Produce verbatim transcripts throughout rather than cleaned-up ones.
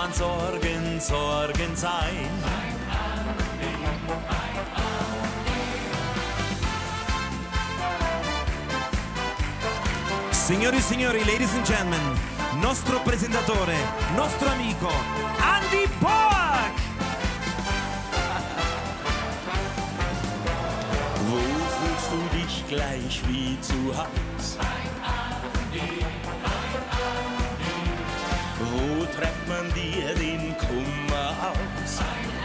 an Sorgen, Sorgen sein. Signori e signori, ladies and gentlemen, nostro presentatore, nostro amico, Andy Borg! Wo fühlst du dich gleich wie zu Haus? Wo treibt man dir den Kummer aus?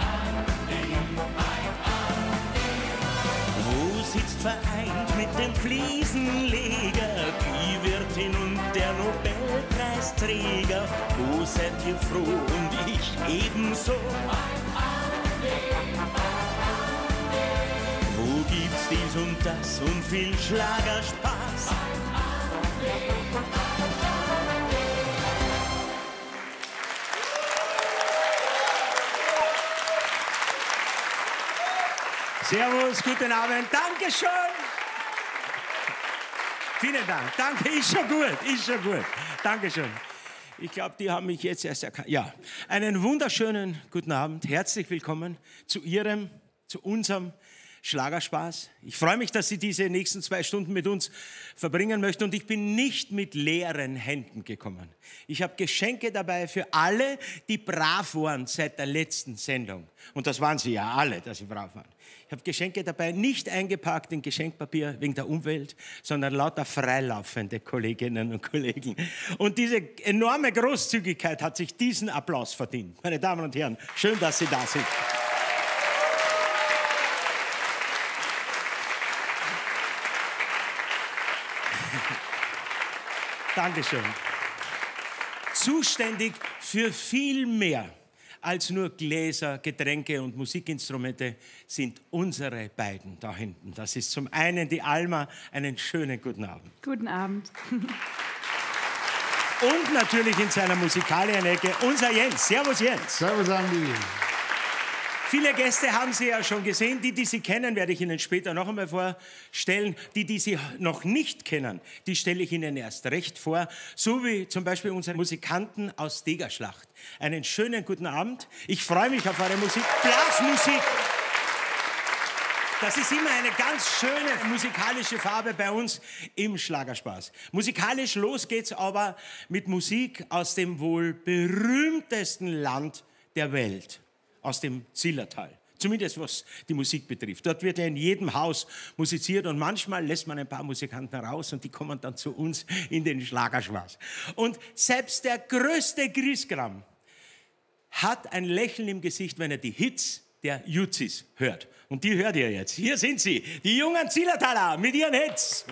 Wo sitzt vereint mit dem Fliesenleger die Wirtin und der Nobelpreisträger? Wo seid ihr froh und ich ebenso? Wo gibt's dies und das und viel Schlagerspaß? Servus, guten Abend, Dankeschön. Vielen Dank, danke, ist schon gut, ist schon gut. Dankeschön. Ich glaube, die haben mich jetzt erst erkannt. Ja, einen wunderschönen guten Abend, herzlich willkommen zu Ihrem, zu unserem Schlagerspaß. Ich freue mich, dass Sie diese nächsten zwei Stunden mit uns verbringen möchten und ich bin nicht mit leeren Händen gekommen. Ich habe Geschenke dabei für alle, die brav waren seit der letzten Sendung. Und das waren Sie ja alle, dass Sie brav waren. Ich habe Geschenke dabei, nicht eingepackt in Geschenkpapier wegen der Umwelt, sondern lauter freilaufende Kolleginnen und Kollegen. Und diese enorme Großzügigkeit hat sich diesen Applaus verdient. Meine Damen und Herren, schön, dass Sie da sind. Dankeschön. Zuständig für viel mehr als nur Gläser, Getränke und Musikinstrumente sind unsere beiden da hinten. Das ist zum einen die Alma. Einen schönen guten Abend. Guten Abend. Und natürlich in seiner Musikalienecke unser Jens. Servus Jens. Servus Andi. Viele Gäste haben Sie ja schon gesehen. Die, die Sie kennen, werde ich Ihnen später noch einmal vorstellen. Die, die Sie noch nicht kennen, die stelle ich Ihnen erst recht vor. So wie zum Beispiel unsere Musikanten aus Degerschlacht. Einen schönen guten Abend. Ich freue mich auf eure Musik. Blasmusik. Das ist immer eine ganz schöne musikalische Farbe bei uns im Schlagerspaß. Musikalisch los geht's aber mit Musik aus dem wohl berühmtesten Land der Welt. Aus dem Zillertal. Zumindest was die Musik betrifft. Dort wird ja in jedem Haus musiziert und manchmal lässt man ein paar Musikanten raus und die kommen dann zu uns in den Schlagerspaß. Und selbst der größte Griesgram hat ein Lächeln im Gesicht, wenn er die Hits der Jutzis hört. Und die hört ihr jetzt. Hier sind sie, die jungen Zillertaler mit ihren Hits.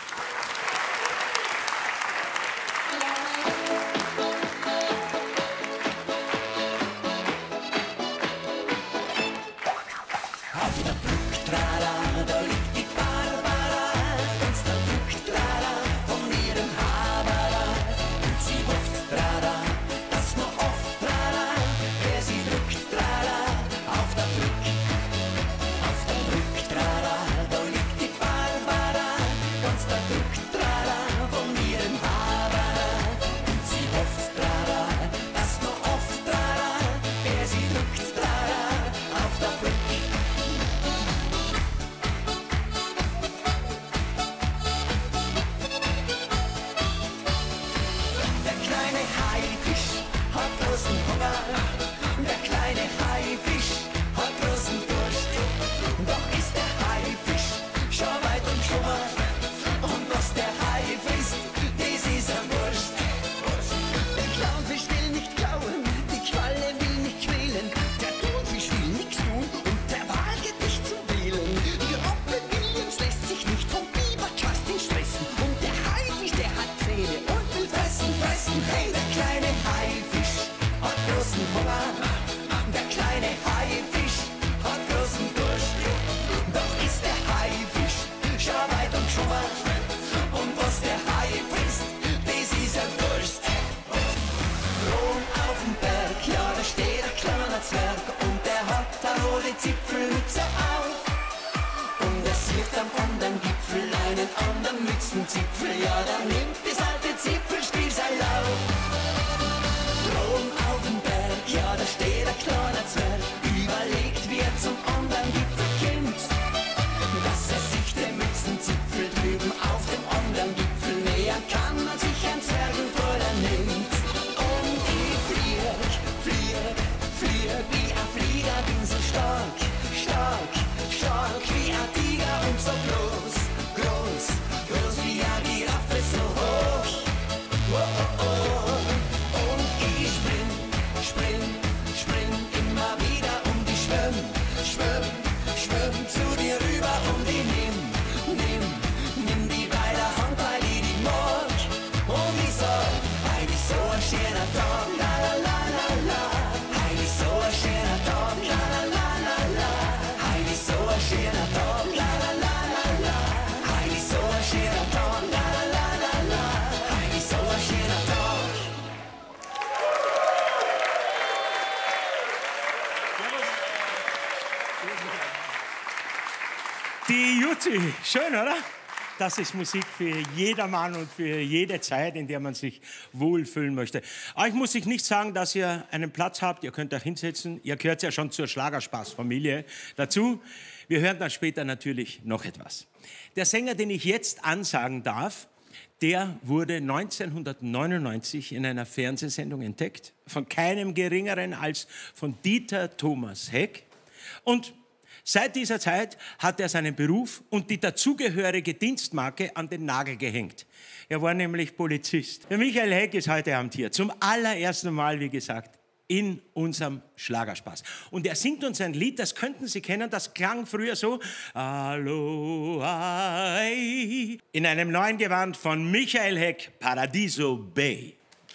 Zipfelmütze auf und er sieht am anderen Gipfel einen anderen Mützenzipfel. Ja, dann nimmt das alte Zipfelspiel sein Lauf. Droben auf dem Berg, Die Juzi, schön, oder? Das ist Musik für jedermann und für jede Zeit, in der man sich wohlfühlen möchte. Euch muss ich nicht sagen, dass ihr einen Platz habt. Ihr könnt euch hinsetzen. Ihr gehört ja schon zur Schlagerspaß-Familie dazu. Wir hören dann später natürlich noch etwas. Der Sänger, den ich jetzt ansagen darf, der wurde neunzehnhundertneunundneunzig in einer Fernsehsendung entdeckt. Von keinem Geringeren als von Dieter Thomas Heck. Und seit dieser Zeit hat er seinen Beruf und die dazugehörige Dienstmarke an den Nagel gehängt. Er war nämlich Polizist. Der Michael Heck ist heute Abend hier. Zum allerersten Mal, wie gesagt, in unserem Schlagerspaß. Und er singt uns ein Lied, das könnten Sie kennen, das klang früher so. Aloha. In einem neuen Gewand von Michael Heck, Paradiso Bay.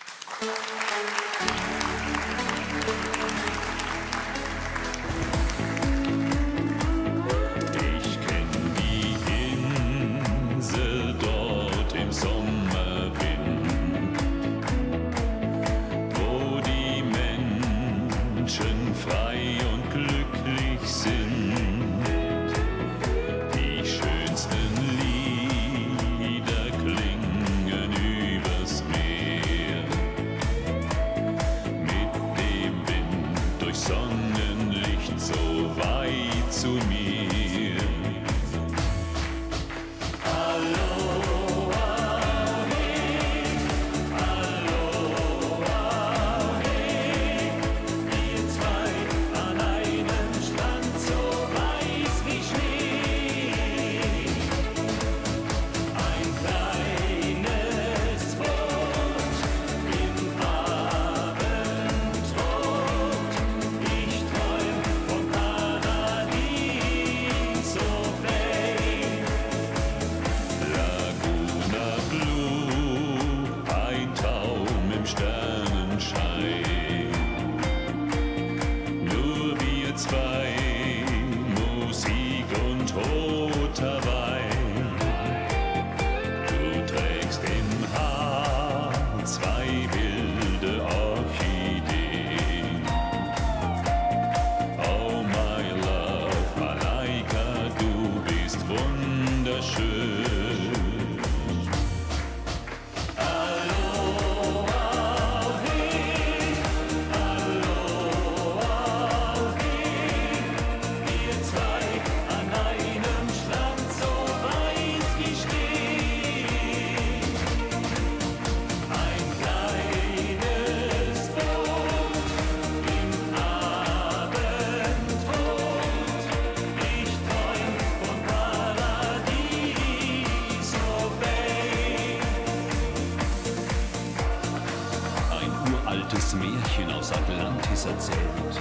Märchen aus Atlantis erzählt.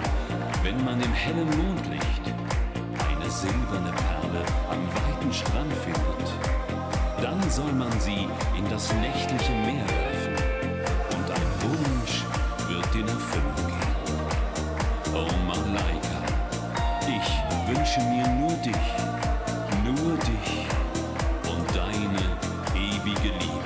Wenn man im hellen Mondlicht eine silberne Perle am weiten Strand findet, dann soll man sie in das nächtliche Meer werfen und ein Wunsch wird in Erfüllung gehen. Oh Malaika, ich wünsche mir nur dich, nur dich und deine ewige Liebe.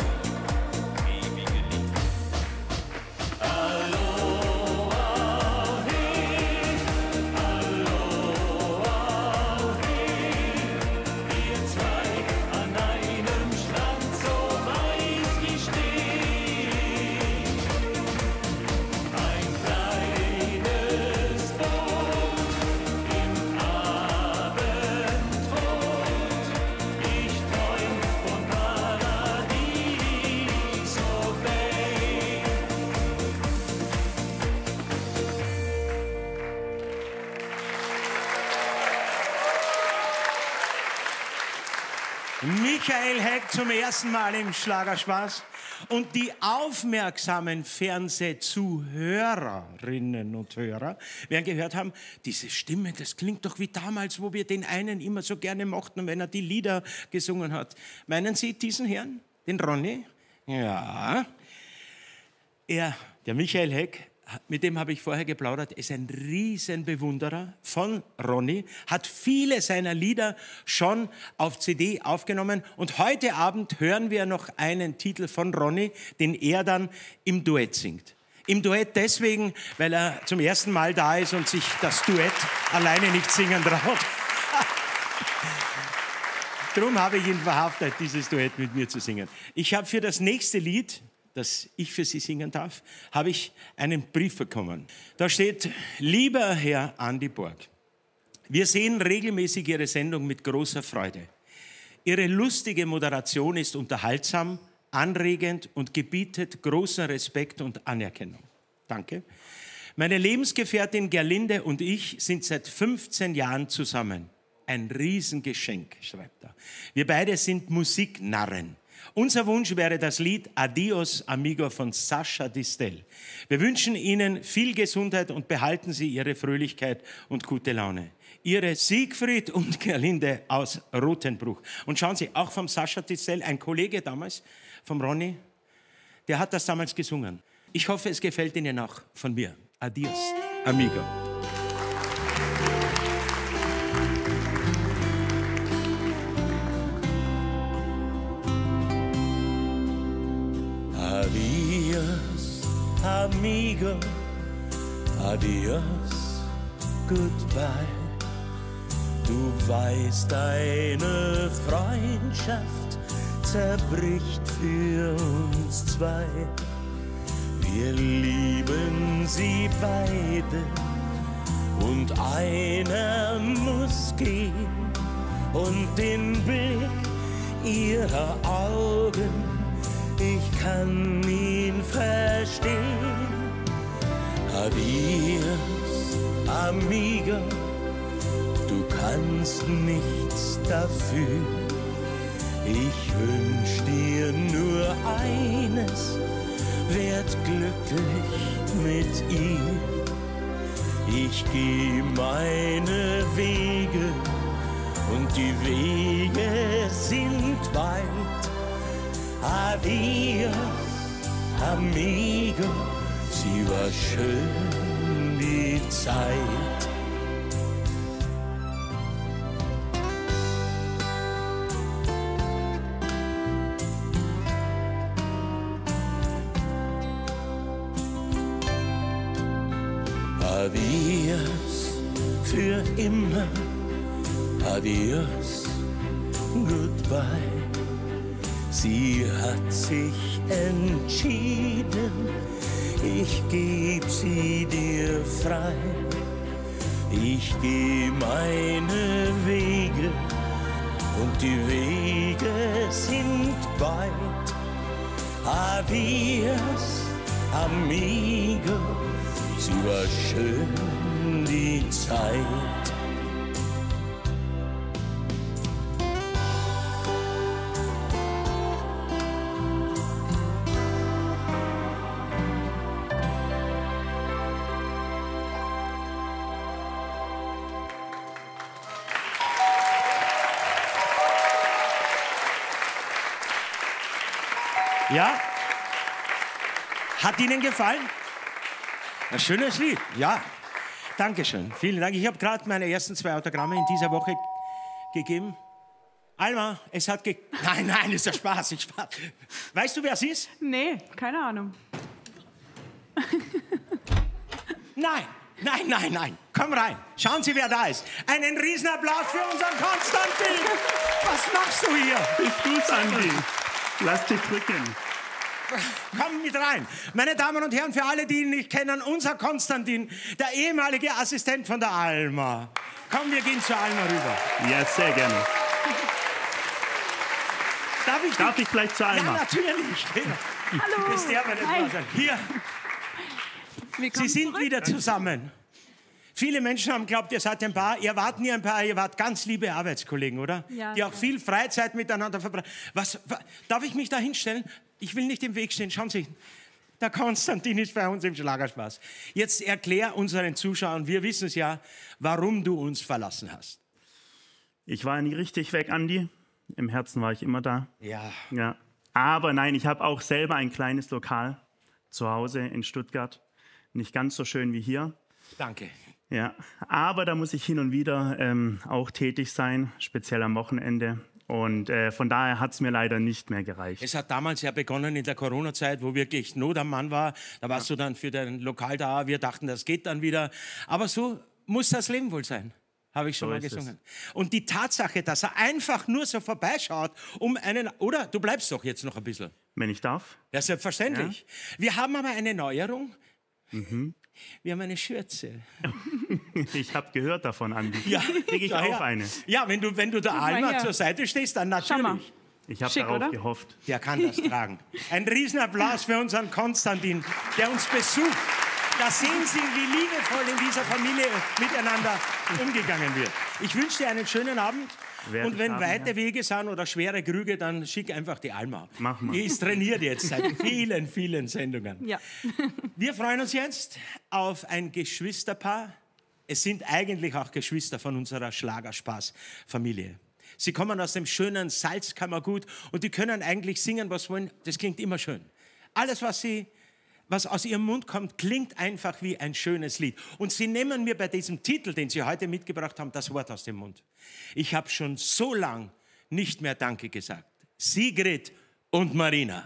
Michael Heck zum ersten Mal im Schlagerspaß. Und die aufmerksamen Fernsehzuhörerinnen und Hörer werden gehört haben, diese Stimme, das klingt doch wie damals, wo wir den einen immer so gerne mochten, wenn er die Lieder gesungen hat. Meinen Sie diesen Herrn, den Ronny? Ja. Er, der Michael Heck, mit dem habe ich vorher geplaudert, ist ein Riesenbewunderer von Ronny, hat viele seiner Lieder schon auf C D aufgenommen und heute Abend hören wir noch einen Titel von Ronny, den er dann im Duett singt. Im Duett deswegen, weil er zum ersten Mal da ist und sich das Duett alleine nicht singen traut. Darum habe ich ihn verhaftet, dieses Duett mit mir zu singen. Ich habe für das nächste Lied, das ich für Sie singen darf, habe ich einen Brief bekommen. Da steht: Lieber Herr Andi Borg, wir sehen regelmäßig Ihre Sendung mit großer Freude. Ihre lustige Moderation ist unterhaltsam, anregend und gebietet großen Respekt und Anerkennung. Danke. Meine Lebensgefährtin Gerlinde und ich sind seit fünfzehn Jahren zusammen. Ein Riesengeschenk, schreibt er. Wir beide sind Musiknarren. Unser Wunsch wäre das Lied Adios Amigo von Sascha Distel. Wir wünschen Ihnen viel Gesundheit und behalten Sie Ihre Fröhlichkeit und gute Laune. Ihre Siegfried und Gerlinde aus Rothenbruch. Und schauen Sie, auch vom Sascha Distel, ein Kollege damals, vom Ronny, der hat das damals gesungen. Ich hoffe, es gefällt Ihnen auch von mir. Adios, Amigo. Adios, amigo, adios, goodbye. Du weißt, deine Freundschaft zerbricht für uns zwei. Wir lieben sie beide und einer muss gehen. Und den Blick ihrer Augen, ich kann ihn verstehen. Adios, amigo, du kannst nichts dafür. Ich wünsch dir nur eines, werd glücklich mit ihr. Ich geh meine Wege und die Wege sind weit. Adios, amigo, sie war schön die Zeit. Adios, für immer, adios, goodbye. Sie hat sich entschieden, ich geb sie dir frei. Ich geh meine Wege und die Wege sind weit. Adios, amigo, sie war schön die Zeit. Ja? Hat Ihnen gefallen? Ein schönes Lied, ja. Dankeschön, vielen Dank. Ich habe gerade meine ersten zwei Autogramme in dieser Woche gegeben. Alma, es hat ge... Nein, nein, ist ja Spaß, ich Spaß. Weißt du, wer es ist? Nee, keine Ahnung. Nein, nein, nein, nein. Komm rein, schauen Sie, wer da ist. Einen Riesenapplaus für unseren Konstantin. Was machst du hier? Ich grüße Andi. Lass dich drücken. Komm mit rein. Meine Damen und Herren, für alle, die ihn nicht kennen, unser Konstantin, der ehemalige Assistent von der Alma. Komm, wir gehen zur Alma rüber. Ja, sehr gerne. Darf ich, Darf ich gleich zur Alma? Ja, natürlich. Hallo. Ist der, meine Hi. Damen. Hier, Sie sind zurück. wieder zusammen. Viele Menschen haben geglaubt, ihr seid ein Paar. Ihr wart nie ein Paar, ihr wart ganz liebe Arbeitskollegen, oder? Ja. Die auch viel Freizeit miteinander verbracht. Was, was, darf ich mich da hinstellen? Ich will nicht im Weg stehen. Schauen Sie, der Konstantin ist bei uns im Schlagerspaß. Jetzt erklär unseren Zuschauern, wir wissen es ja, warum du uns verlassen hast. Ich war nie richtig weg, Andi. Im Herzen war ich immer da. Ja. Ja. Aber nein, ich habe auch selber ein kleines Lokal zu Hause in Stuttgart. Nicht ganz so schön wie hier. Danke. Ja, aber da muss ich hin und wieder ähm, auch tätig sein, speziell am Wochenende. Und äh, von daher hat es mir leider nicht mehr gereicht. Es hat damals ja begonnen in der Corona-Zeit, wo wirklich Not am Mann war. Da warst Ja. du dann für dein Lokal da. Wir dachten, das geht dann wieder. Aber so muss das Leben wohl sein, habe ich schon So mal ist es. gesungen. Und die Tatsache, dass er einfach nur so vorbeischaut, um einen... Oder, du bleibst doch jetzt noch ein bisschen. Wenn ich darf. Ja, selbstverständlich. Wir haben aber eine Neuerung. Mhm. Wir haben eine Schürze. Ich habe gehört davon, Andi. Ja, Kriege ich ja, auch ja. eine. Ja, wenn du, wenn du der mal Alma her. zur Seite stehst, dann Schau mal. natürlich. Ich habe Schick, darauf oder? gehofft. Der kann das tragen. Ein Riesenapplaus für unseren Konstantin, der uns besucht. Da sehen Sie, wie liebevoll in dieser Familie miteinander umgegangen wird. Ich wünsche dir einen schönen Abend. Werd Und ich wenn haben, weite ja. Wege sind oder schwere Krüge, dann schick einfach die Alma. Mach mal. Die ist trainiert jetzt seit vielen, vielen Sendungen. Ja. Wir freuen uns jetzt auf ein Geschwisterpaar. Es sind eigentlich auch Geschwister von unserer Schlagerspaß-Familie. Sie kommen aus dem schönen Salzkammergut und die können eigentlich singen, was wollen. Das klingt immer schön. Alles, was sie, was aus ihrem Mund kommt, klingt einfach wie ein schönes Lied. Und sie nehmen mir bei diesem Titel, den sie heute mitgebracht haben, das Wort aus dem Mund. Ich habe schon so lang nicht mehr Danke gesagt. Sigrid und Marina.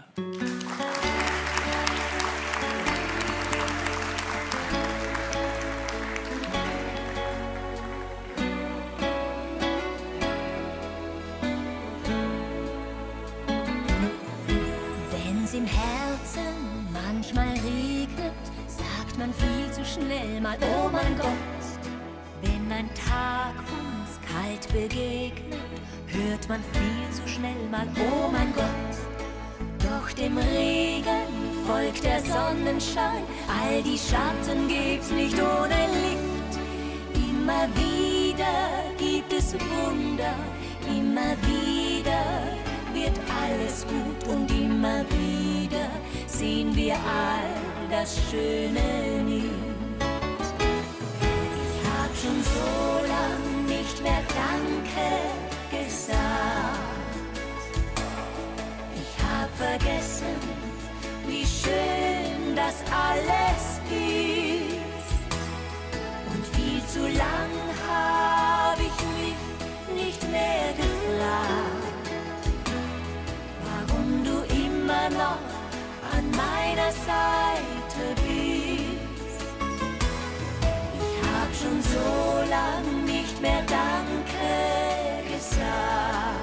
Wenn's im Herzen manchmal regnet, sagt man viel zu schnell mal, oh mein Gott. Wenn ein Tag uns kalt begegnet, hört man viel zu schnell mal, oh mein Gott. Doch dem Regen folgt der Sonnenschein, all die Schatten gibt's nicht ohne Licht. Immer wieder gibt es Wunder, immer wieder wird alles gut und immer wieder sehen wir all das Schöne nicht. Ich hab schon so lang nicht mehr Danke gesagt. Ich hab vergessen, wie schön das alles ist. Und viel zu lang hab ich mich nicht mehr gefragt, warum du immer noch an meiner Seite bist. Ich hab schon so lang nicht mehr Danke gesagt.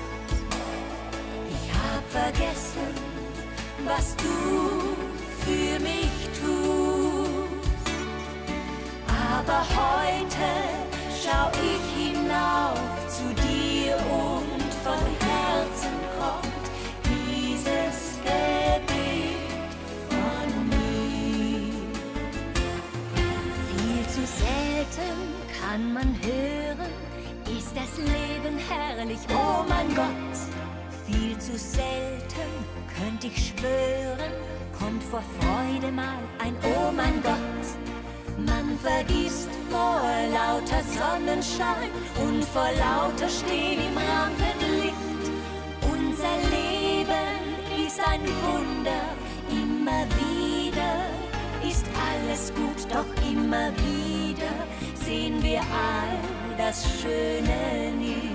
Ich hab vergessen, was du für mich tust. Aber heute schau ich hinauf zu dir und von Herzen kommt dieses Gebet von mir. Viel zu selten kann man hören, ist das Leben herrlich, oh mein Gott. Viel zu selten könnt ich schwören, kommt vor Freude mal ein oh mein Gott. Man vergisst vor lauter Sonnenschein und vor lauter Stehen im Rampenlicht. Unser Leben ist ein Wunder, immer wieder ist alles gut, doch immer wieder sehen wir all das Schöne nicht.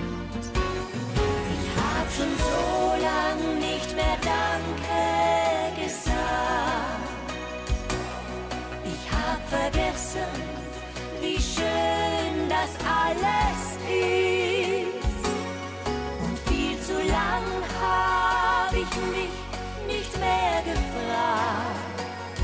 Ich hab schon so lang nicht mehr Danke gesagt. Ich hab vergessen, wie schön das alles ist. Und viel zu lang hab ich mich nicht mehr gefragt,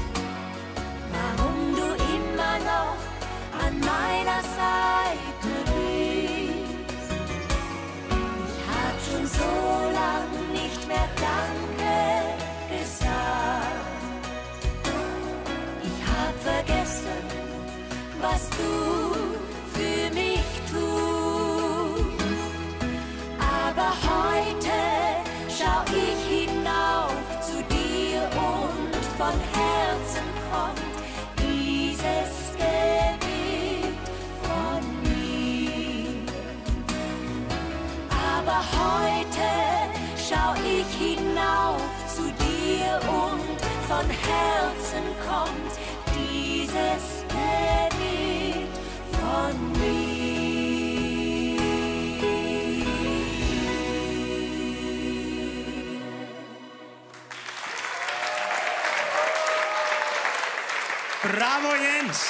warum du immer noch an meiner Seite bist. Ich hab schon so lang nicht mehr Danke gesagt. Ich hab vergessen, was du für mich tust. Aber heute schau ich hinauf zu dir und von Herzen kommt dieses Gebet von mir. Aber heute schau ich hinauf zu dir und von Herzen kommt dieses Gebet von mir. Bravo Jens.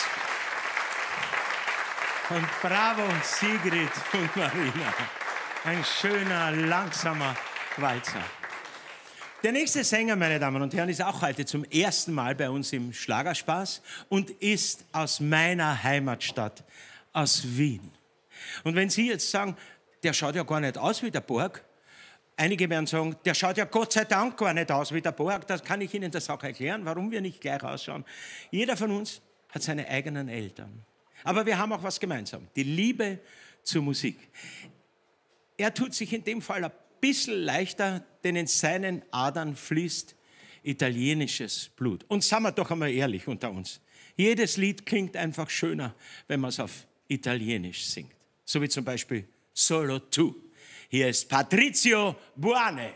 Und bravo Sigrid und Marina. Ein schöner, langsamer Walzer. Der nächste Sänger, meine Damen und Herren, ist auch heute zum ersten Mal bei uns im Schlagerspaß und ist aus meiner Heimatstadt, aus Wien. Und wenn Sie jetzt sagen, der schaut ja gar nicht aus wie der Borg, einige werden sagen, der schaut ja Gott sei Dank gar nicht aus wie der Borg, das kann ich Ihnen das auch erklären, warum wir nicht gleich ausschauen. Jeder von uns hat seine eigenen Eltern. Aber wir haben auch was gemeinsam, die Liebe zur Musik. Er tut sich in dem Fall ein bisschen leichter, denn in seinen Adern fließt italienisches Blut. Und sagen wir doch einmal ehrlich unter uns, jedes Lied klingt einfach schöner, wenn man es auf Italienisch singt. So wie zum Beispiel Solo Tu. Hier ist Patrizio Buane.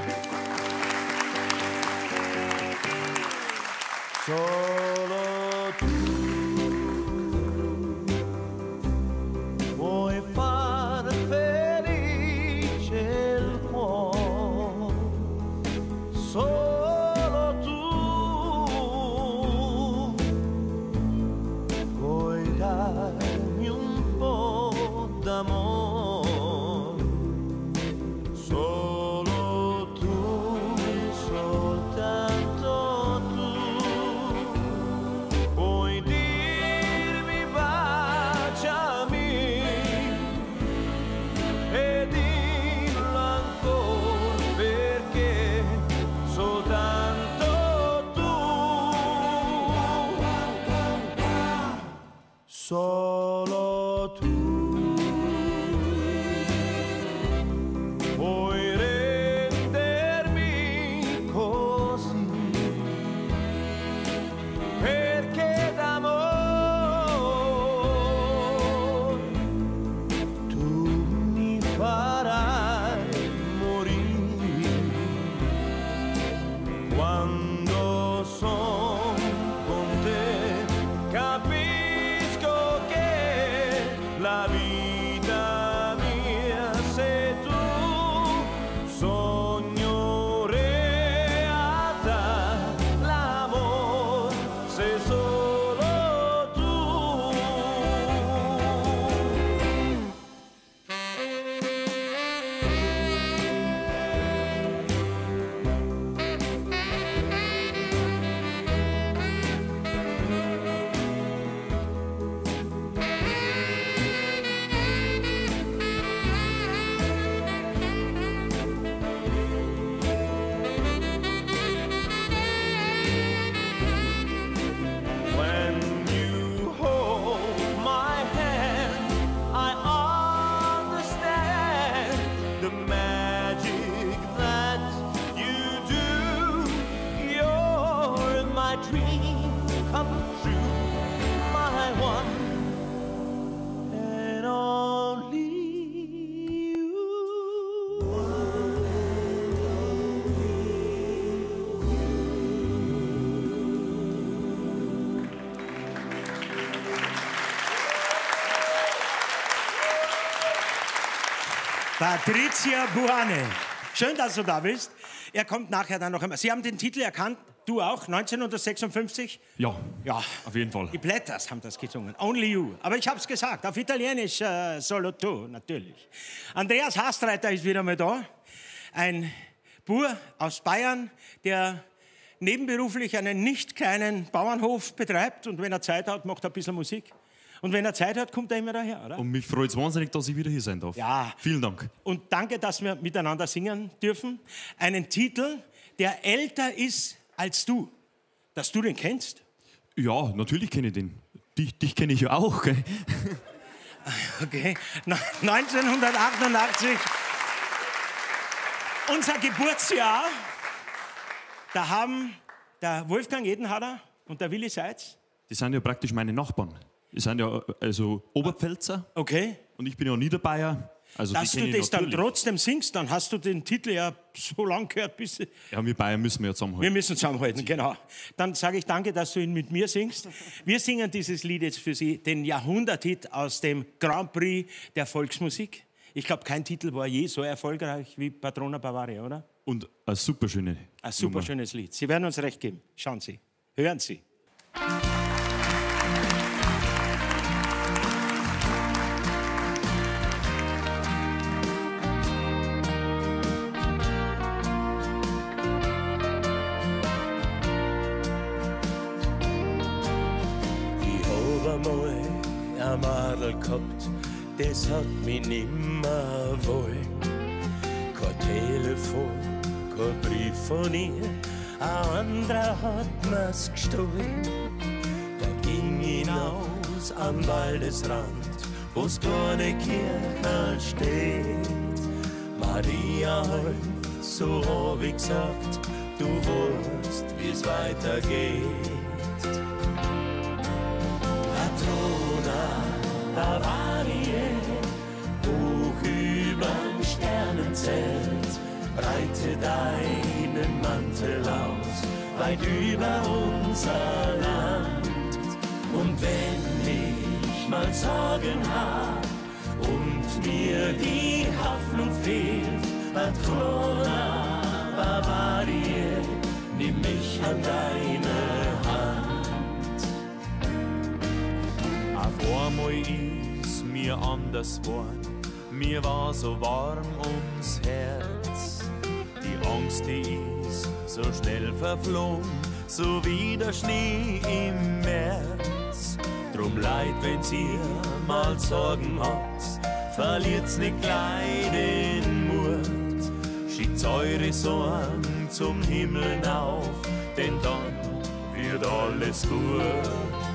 Solo tu vuoi far felice il cuore, solo tu puoi darmi un po' d'amore, solo tu, soltanto tu. Puoi dirmi baciami e dillo ancora perché soltanto tu, solo tu puoi rendermi così, perché d'amor tu mi farai morire. Quando son con te capisco che la vita mia sei tu, sogno realtà, l'amor sei solo tu. When you hold my hand, I understand the magic that you do. You're my dream come true, my one and only you. Patrizia Buane. Schön, dass du da bist. Er kommt nachher dann noch einmal. Sie haben den Titel erkannt, du auch, neunzehnhundertsechsundfünfzig? Ja, Ja, auf jeden Fall. die Blätters haben das gesungen. Only You. Aber ich habe es gesagt, auf Italienisch äh, Solo Tu, natürlich. Andreas Hastreiter ist wieder mal da. Ein Bur aus Bayern, der nebenberuflich einen nicht kleinen Bauernhof betreibt. Und wenn er Zeit hat, macht er ein bisschen Musik. Und wenn er Zeit hat, kommt er immer daher, oder? Und mich freut es wahnsinnig, dass ich wieder hier sein darf. Ja. Vielen Dank. Und danke, dass wir miteinander singen dürfen. Einen Titel, der älter ist als du. Dass du den kennst? Ja, natürlich kenne ich den. Dich, dich kenne ich ja auch, gell? Okay. neunzehnhundertachtundachtzig. Unser Geburtsjahr. Da haben der Wolfgang Edenharder und der Willi Seitz. Die sind ja praktisch meine Nachbarn. Die sind ja also Oberpfälzer. Okay. Und ich bin ja Niederbayer. Also Dass die du kenn ich das dann natürlich. trotzdem singst, dann hast du den Titel ja so lang gehört, bis... Ja, wir Bayern müssen wir ja Wir zusammenhalten. müssen zusammenhalten, genau. Dann sage ich danke, dass du ihn mit mir singst. Wir singen dieses Lied jetzt für Sie, den Jahrhunderthit aus dem Grand Prix der Volksmusik. Ich glaube, kein Titel war je so erfolgreich wie Patrona Bavaria, oder? Und eine super schöne Ein super Nummer. schönes Lied. Sie werden uns recht geben. Schauen Sie, hören Sie. einmal gehabt, das hat mich nimmer wollen. Kein Telefon, kein Brief von ihr, ein anderer hat mir's gestohlen. Da ging ich hinaus am Waldesrand, wo's kleine Kirche steht. Maria halt, so hab ich gesagt, du weißt, wie's weitergeht. Patrona Bavaria, hoch überm Sternenzelt, breite deinen Mantel aus, weit über unser Land. Und wenn ich mal Sorgen hab und mir die Hoffnung fehlt, Patrona Bavaria, nimm mich an deine Hand. Auf einmal ist mir anders worden, mir war so warm ums Herz. Die Angst, die ist so schnell verflogen, so wie der Schnee im März. Drum leid, wenn's ihr mal Sorgen habt, verliert's nicht gleich den Mut. Schickt eure Sorgen zum Himmel auf, denn dann wird alles gut.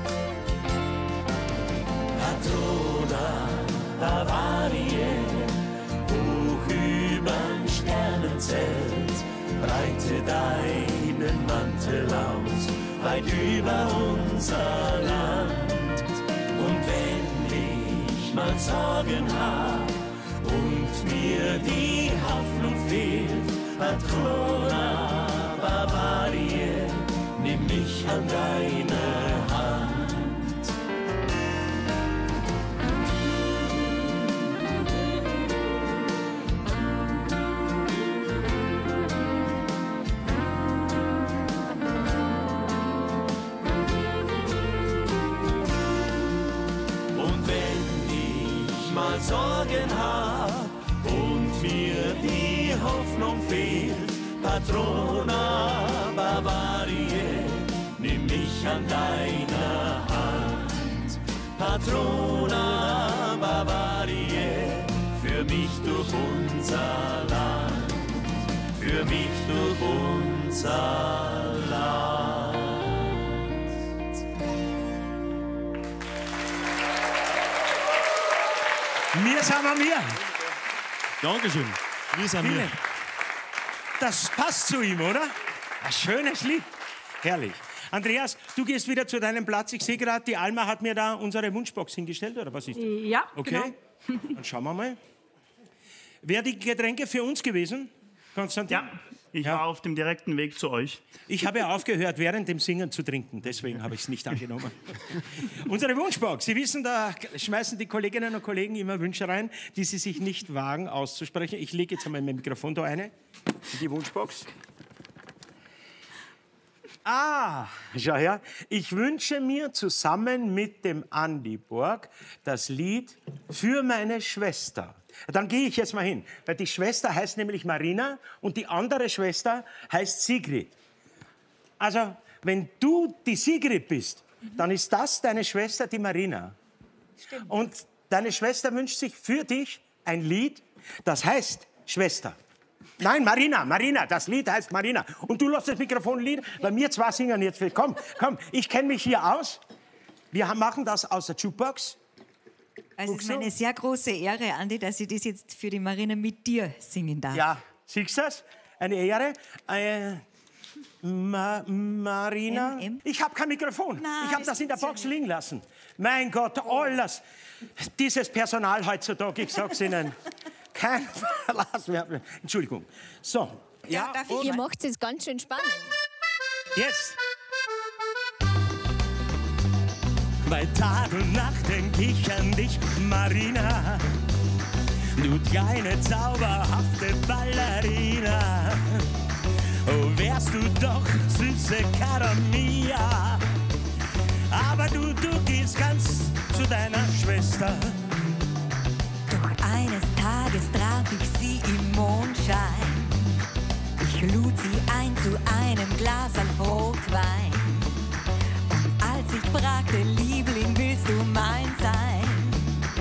Patrona Bavaria, hoch überm Sternenzelt, breite deinen Mantel aus, weit über unser Land. Und wenn ich mal Sorgen hab und mir die Hoffnung fehlt, Patrona Bavaria, nimm mich an deine Hand. Sorgen hab und mir die Hoffnung fehlt, Patrona Bavaria, nimm mich an deiner Hand. Patrona Bavaria, für mich durch unser Land, für mich durch unser Land. Wir sind wir mir. Dankeschön. Wir sind wir. Das passt zu ihm, oder? Ein schönes Lied. Herrlich. Andreas, du gehst wieder zu deinem Platz. Ich sehe gerade, die Alma hat mir da unsere Wunschbox hingestellt, oder was ist das? Ja, okay. Genau. Dann schauen wir mal. Wäre die Getränke für uns gewesen, Konstantin? Ja, ich ja. war auf dem direkten Weg zu euch. Ich habe ja aufgehört, während dem Singen zu trinken. Deswegen habe ich es nicht angenommen. Unsere Wunschbox. Sie wissen, da schmeißen die Kolleginnen und Kollegen immer Wünsche rein, die sie sich nicht wagen auszusprechen. Ich lege jetzt einmal mein Mikrofon da eine. In die Wunschbox. Ah, schau her. Ich wünsche mir zusammen mit dem Andi Borg das Lied Für meine Schwester. Dann gehe ich jetzt mal hin, weil die Schwester heißt nämlich Marina und die andere Schwester heißt Sigrid. Also, wenn du die Sigrid bist, dann ist das deine Schwester, die Marina. Stimmt. Und deine Schwester wünscht sich für dich ein Lied, das heißt Schwester. Nein, Marina, Marina, das Lied heißt Marina. Und du lässt das Mikrofon liegen, weil wir zwei singen jetzt. Komm, komm, ich kenne mich hier aus. Wir machen das aus der Jukebox. Also es ist eine sehr große Ehre, Andi, dass ich das jetzt für die Marina mit dir singen darf. Ja, siehst du das? Eine Ehre. Äh, Ma Marina? M M? Ich habe kein Mikrofon. Nein, ich habe das in der Box liegen lassen. Mein Gott, alles. Dieses Personal heutzutage, ich sag's Ihnen. Kein Verlass mehr. Entschuldigung. So. Ja, darf ich? Ihr macht es jetzt ganz schön spannend. Jetzt. Bei Tag und Nacht denk ich an dich, Marina. Du kleine, zauberhafte Ballerina. Oh, wärst du doch süße Cara Mia. Aber du, du gehst ganz zu deiner Schwester. Doch eines Tages traf ich sie im Mondschein. Ich lud sie ein zu einem Glas Rotwein. Und als ich fragte, Liebling, willst du mein sein?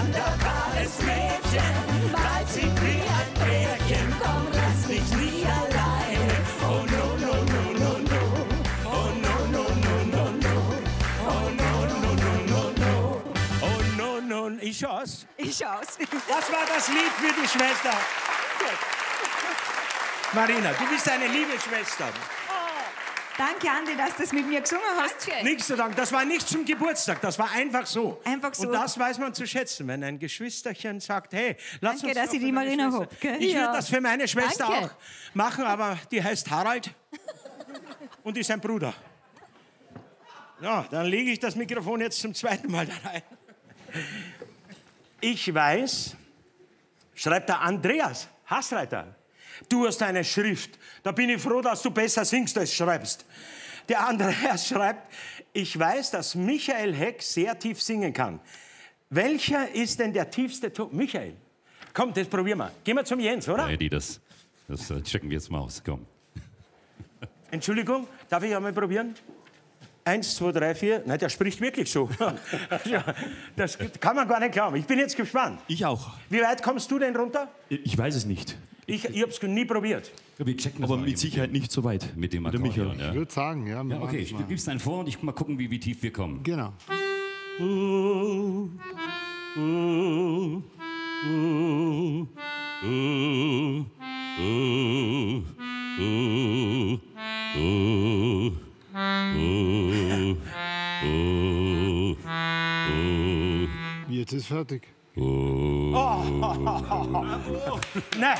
wunderbares Mädchen, bleibt sie wie ein Pärchen, komm, lass mich nie alleine. Oh no, no, no, no, no, oh no, no, no, no, no, oh no, no, no, no, no. Oh, no, no, ich schaus. Ich schaus. Das war das Lied für die Schwester. Marina, du bist eine liebe Schwester. Danke, Andi, dass du das mit mir gesungen hast. Nichts zu danken. Das war nicht zum Geburtstag, das war einfach so. Einfach so. Und das weiß man zu schätzen, wenn ein Geschwisterchen sagt, hey, lass Danke, uns dass doch ich für die meine Marina Schwester- hab, gell? Ich Ja. würde das für meine Schwester Danke. auch machen, aber die heißt Harald und ist ein Bruder. Ja, dann lege ich das Mikrofon jetzt zum zweiten Mal da rein. Ich weiß, schreibt der Andreas Hassreiter, du hast eine Schrift. Da bin ich froh, dass du besser singst als schreibst. Der Andreas schreibt, ich weiß, dass Michael Heck sehr tief singen kann. Welcher ist denn der tiefste Ton? Michael, komm, das probieren wir. Gehen wir zum Jens, oder? Eddie, das, das äh, checken wir jetzt mal aus. Komm. Entschuldigung, darf ich einmal probieren? Eins, zwei, drei, vier. Nein, der spricht wirklich so. Ja, das kann man gar nicht glauben. Ich bin jetzt gespannt. Ich auch. Wie weit kommst du denn runter? Ich weiß es nicht. Ich, ich habe es nie probiert. Ja, wir checken das Aber mal mit mit Sicherheit nicht so weit. Mit dem Der Akkordeon, Michael. ja. Ich würde sagen, ja. wir Ja, okay, machen ich das mal. gib's einen vor und ich mal gucken, wie, wie tief wir kommen. Genau. Jetzt ist fertig. Nein.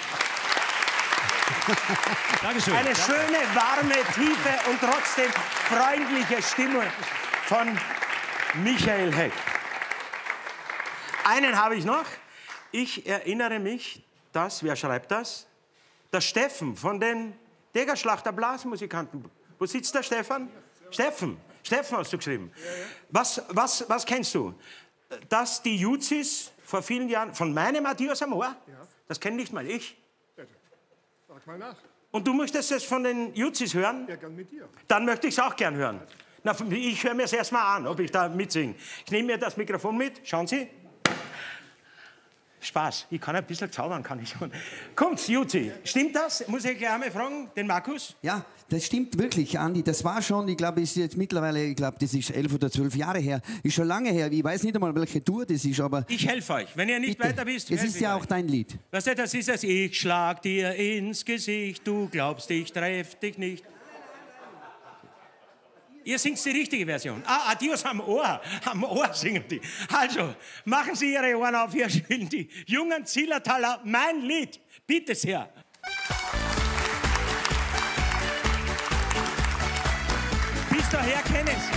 Dankeschön. Eine schöne, warme, tiefe und trotzdem freundliche Stimme von Michael Heck. Einen habe ich noch. Ich erinnere mich, dass, wer schreibt das? Der Steffen von den Degerschlachter Blasmusikanten. Wo sitzt der Stefan? Steffen. Steffen hast du geschrieben. Was, was, was kennst du? Dass die Juzis vor vielen Jahren, von meinem Adios Amor, das kenne nicht mal ich. Frag mal nach. Und du möchtest es von den Juzis hören? Ja, gern mit dir. Dann möchte ich es auch gern hören. Na, ich höre mir es erst mal an, ob ich da mitsinge. Ich nehme mir das Mikrofon mit. Schauen Sie. Spaß. Ich kann ein bisschen zaubern, kann ich schon. Kommt, Juzi, stimmt das? Muss ich gleich einmal fragen, den Markus? Ja, das stimmt wirklich, Andi. Das war schon, ich glaube, ist jetzt mittlerweile, ich glaube, das ist elf oder zwölf Jahre her. Ist schon lange her. Ich weiß nicht einmal, welche Tour das ist, aber... Ich helfe euch. Wenn ihr nicht Bitte. weiter wisst, Es helfe ist ich ja euch. auch dein Lied. Weißt du, das ist es. Ich schlag dir ins Gesicht, du glaubst, ich treff dich nicht. Ihr singt die richtige Version. Ah, Adios am Ohr. Am Ohr singen die. Also, machen Sie Ihre Ohren auf, hier spielen die jungen Zillertaler mein Lied. Bitte sehr. Bis daher kennen Sie.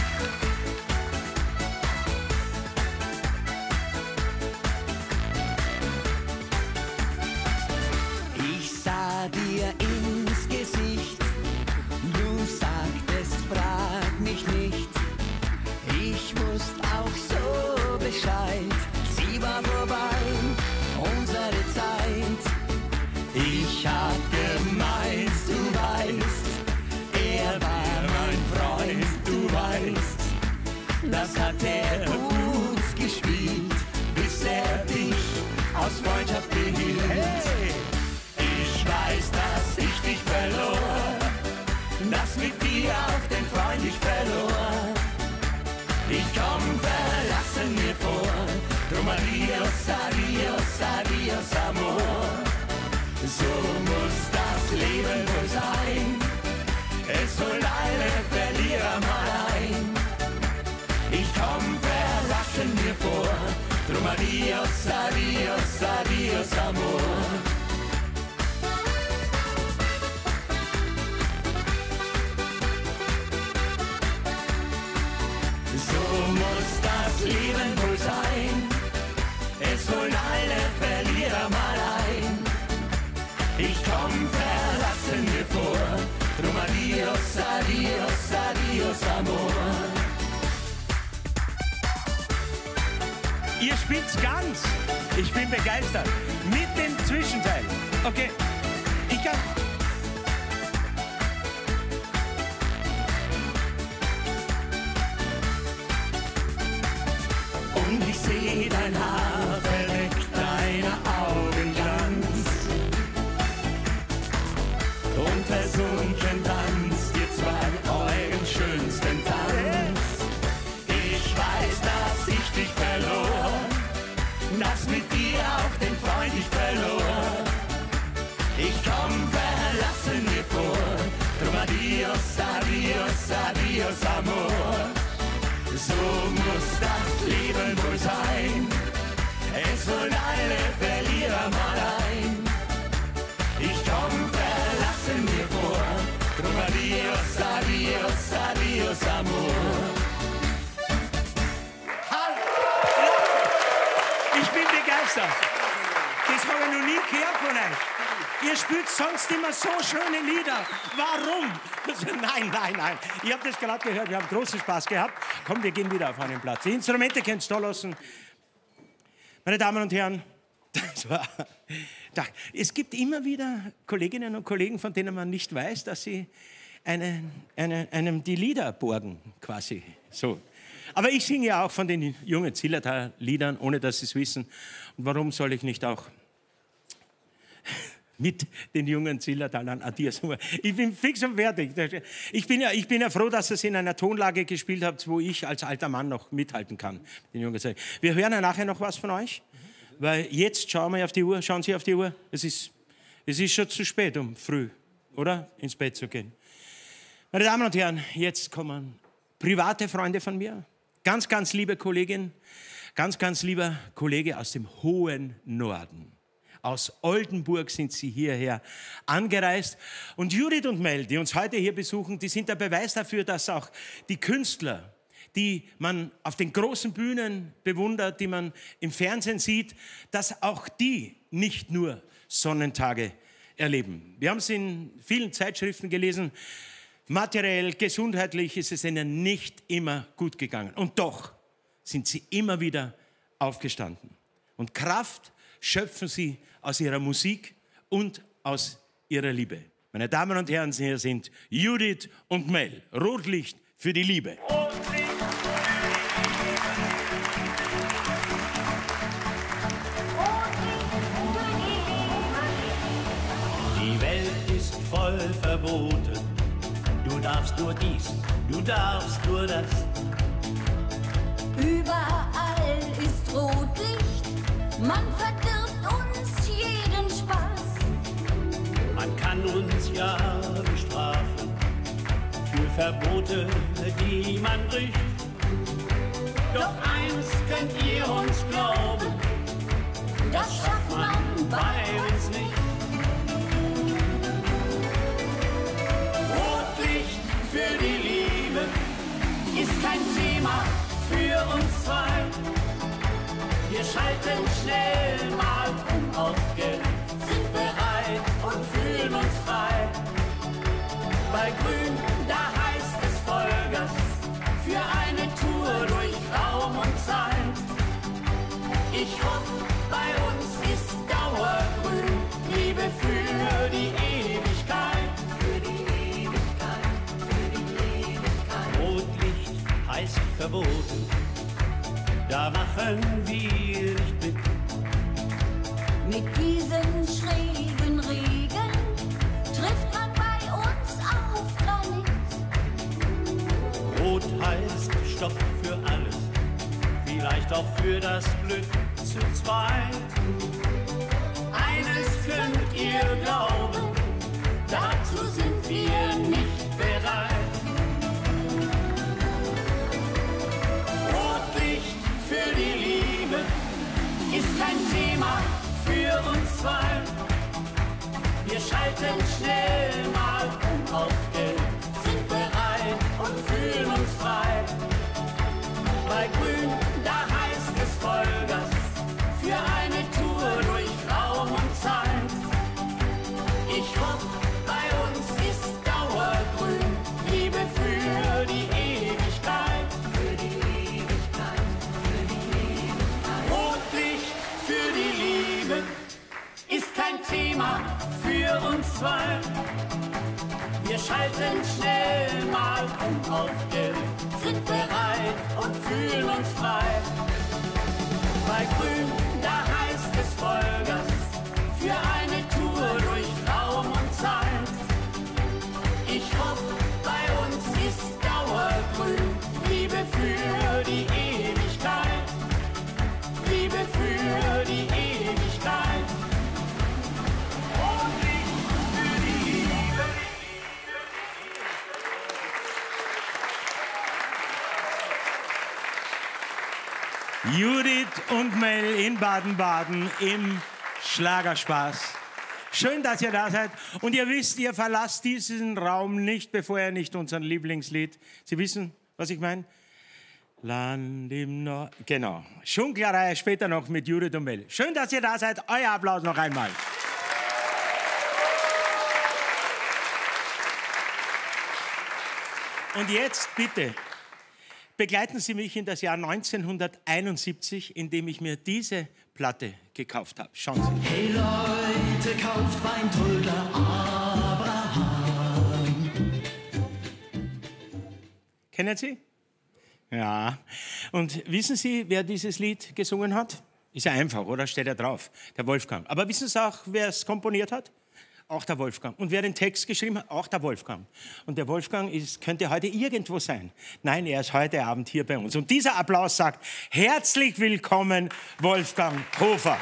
Ich sah dir ins Gesicht, du sagtest, frag mich nicht. Ich wusste auch so Bescheid, sie war vorbei, unsere Zeit. Ich hab gemeint, du weißt, er war mein Freund, du weißt. Das hat er gut gespielt, bis er dich aus Freundschaft behielt. Hey! Ich weiß, dass ich dich verlor, dass mit dir auch den Freund ich verlor. Ich komm verlassen mir vor, drum adios, adios, adios, amor. So muss das Leben wohl sein, es holt alle Verlierer mal ein. Ich komm verlassen mir vor, drum adios, adios, adios, amor. So muss das Leben wohl sein, es holt alle Verlierer mal ein. Ich komm verlassen mir vor, drum adios, adios, adios, amor. Ihr spielt's ganz. Ich bin begeistert. Mit dem Zwischenteil. Okay. Ich kann. Und ich seh dein Haar dass mit dir auch den Freund ich verlor. Ich komm verlassen mir vor, drum adios, adios, adios, Amor. So muss das Leben wohl sein, es holt alle Verlierer mal ein. Ich komm verlassen mir vor, drum adios, adios, adios, Amor. Ich bin begeistert. Das habe ich noch nie gehört von euch. Ihr spielt sonst immer so schöne Lieder. Warum? Nein, nein, nein. Ich habe das gerade gehört. Wir haben großen Spaß gehabt. Komm, wir gehen wieder auf einen Platz. Die Instrumente könnt ihr da lassen. Meine Damen und Herren, das war, da, es gibt immer wieder Kolleginnen und Kollegen, von denen man nicht weiß, dass sie einen, einen, einem die Lieder borgen, quasi so. Aber ich singe ja auch von den jungen Zillertal-Liedern, ohne dass sie es wissen. Und warum soll ich nicht auch mit den jungen Zillertalern Adios? Ich bin fix und fertig. Ich bin, ja, ich bin ja froh, dass ihr es in einer Tonlage gespielt habt, wo ich als alter Mann noch mithalten kann. Den jungen Zillertal. Wir hören ja nachher noch was von euch, weil jetzt schauen wir auf die Uhr. Schauen Sie auf die Uhr. Es ist, es ist schon zu spät, um früh, oder? Ins Bett zu gehen. Meine Damen und Herren, jetzt kommen private Freunde von mir. Ganz, ganz liebe Kollegin, ganz, ganz lieber Kollege aus dem hohen Norden. Aus Oldenburg sind sie hierher angereist. Und Judith und Mel, die uns heute hier besuchen, die sind der Beweis dafür, dass auch die Künstler, die man auf den großen Bühnen bewundert, die man im Fernsehen sieht, dass auch die nicht nur Sonnentage erleben. Wir haben es in vielen Zeitschriften gelesen. Materiell, gesundheitlich ist es ihnen nicht immer gut gegangen. Und doch sind sie immer wieder aufgestanden. Und Kraft schöpfen sie aus ihrer Musik und aus ihrer Liebe. Meine Damen und Herren, hier sind Judith und Mel. Rotlicht für die Liebe. Die Welt ist voll verboten. Du darfst nur dies, du darfst nur das. Überall ist Rotlicht, man verdirbt uns jeden Spaß. Man kann uns ja bestrafen für Verbote, die man bricht. Doch eins könnt ihr uns glauben, das schafft man bei uns nicht. Für die Liebe ist kein Thema für uns zwei. Wir schalten schnell mal um auf Geld, sind bereit und fühlen uns frei. Bei Grün, da heißt es Vollgas, für eine Tour durch Raum und Zeit. Ich hoffe, bei uns ist Dauergrün, Liebe für die Ewigkeit. Heißt verboten, da machen wir nicht mit. Mit diesen schrägen Regeln trifft man bei uns auf Granit. Rot heißt Stopp für alles, vielleicht auch für das Glück zu zweit. Eines könnt ihr glauben, dazu sind wir nicht bereit. Für die Liebe ist kein Thema für uns zwei. Wir schalten schnell mal um auf Geld, sind bereit und fühlen uns frei. Bei Grün, da heißt es Vollgas, für eine Tour durch Raum und Zeit. Ich hoffe, bei uns ist Dauergrün, Liebe für die Ewigkeit. Für die Ewigkeit, für die Ewigkeit. Rotlicht für die Liebe ist kein Thema für uns zwei. Wir schalten schnell mal um auf Geld, sind bereit und fühlen uns frei. Bei Grün, da heißt es Vollgas, für eine Tour durch Raum und Zeit. Ich hoffe, bei uns ist Dauergrün, Liebe für die Ewigkeit. Liebe für und Mel in Baden-Baden im Schlagerspaß. Schön, dass ihr da seid. Und ihr wisst, ihr verlasst diesen Raum nicht, bevor ihr nicht unser Lieblingslied... Sie wissen, was ich meine? Land im Norden. Genau. Schunklerei später noch mit Judith und Mel. Schön, dass ihr da seid. Euer Applaus noch einmal. Und jetzt bitte begleiten Sie mich in das Jahr neunzehnhunderteinundsiebzig, in dem ich mir diese Platte gekauft habe. Schauen Sie. Hey Leute, kauft beim Trödler Abraham. Kennen Sie? Ja. Und wissen Sie, wer dieses Lied gesungen hat? Ist ja einfach, oder? Steht ja drauf. Der Wolfgang. Aber wissen Sie auch, wer es komponiert hat? Auch der Wolfgang. Und wer den Text geschrieben hat? Auch der Wolfgang. Und der Wolfgang ist, könnte heute irgendwo sein. Nein, er ist heute Abend hier bei uns. Und dieser Applaus sagt, herzlich willkommen, Wolfgang Hofer.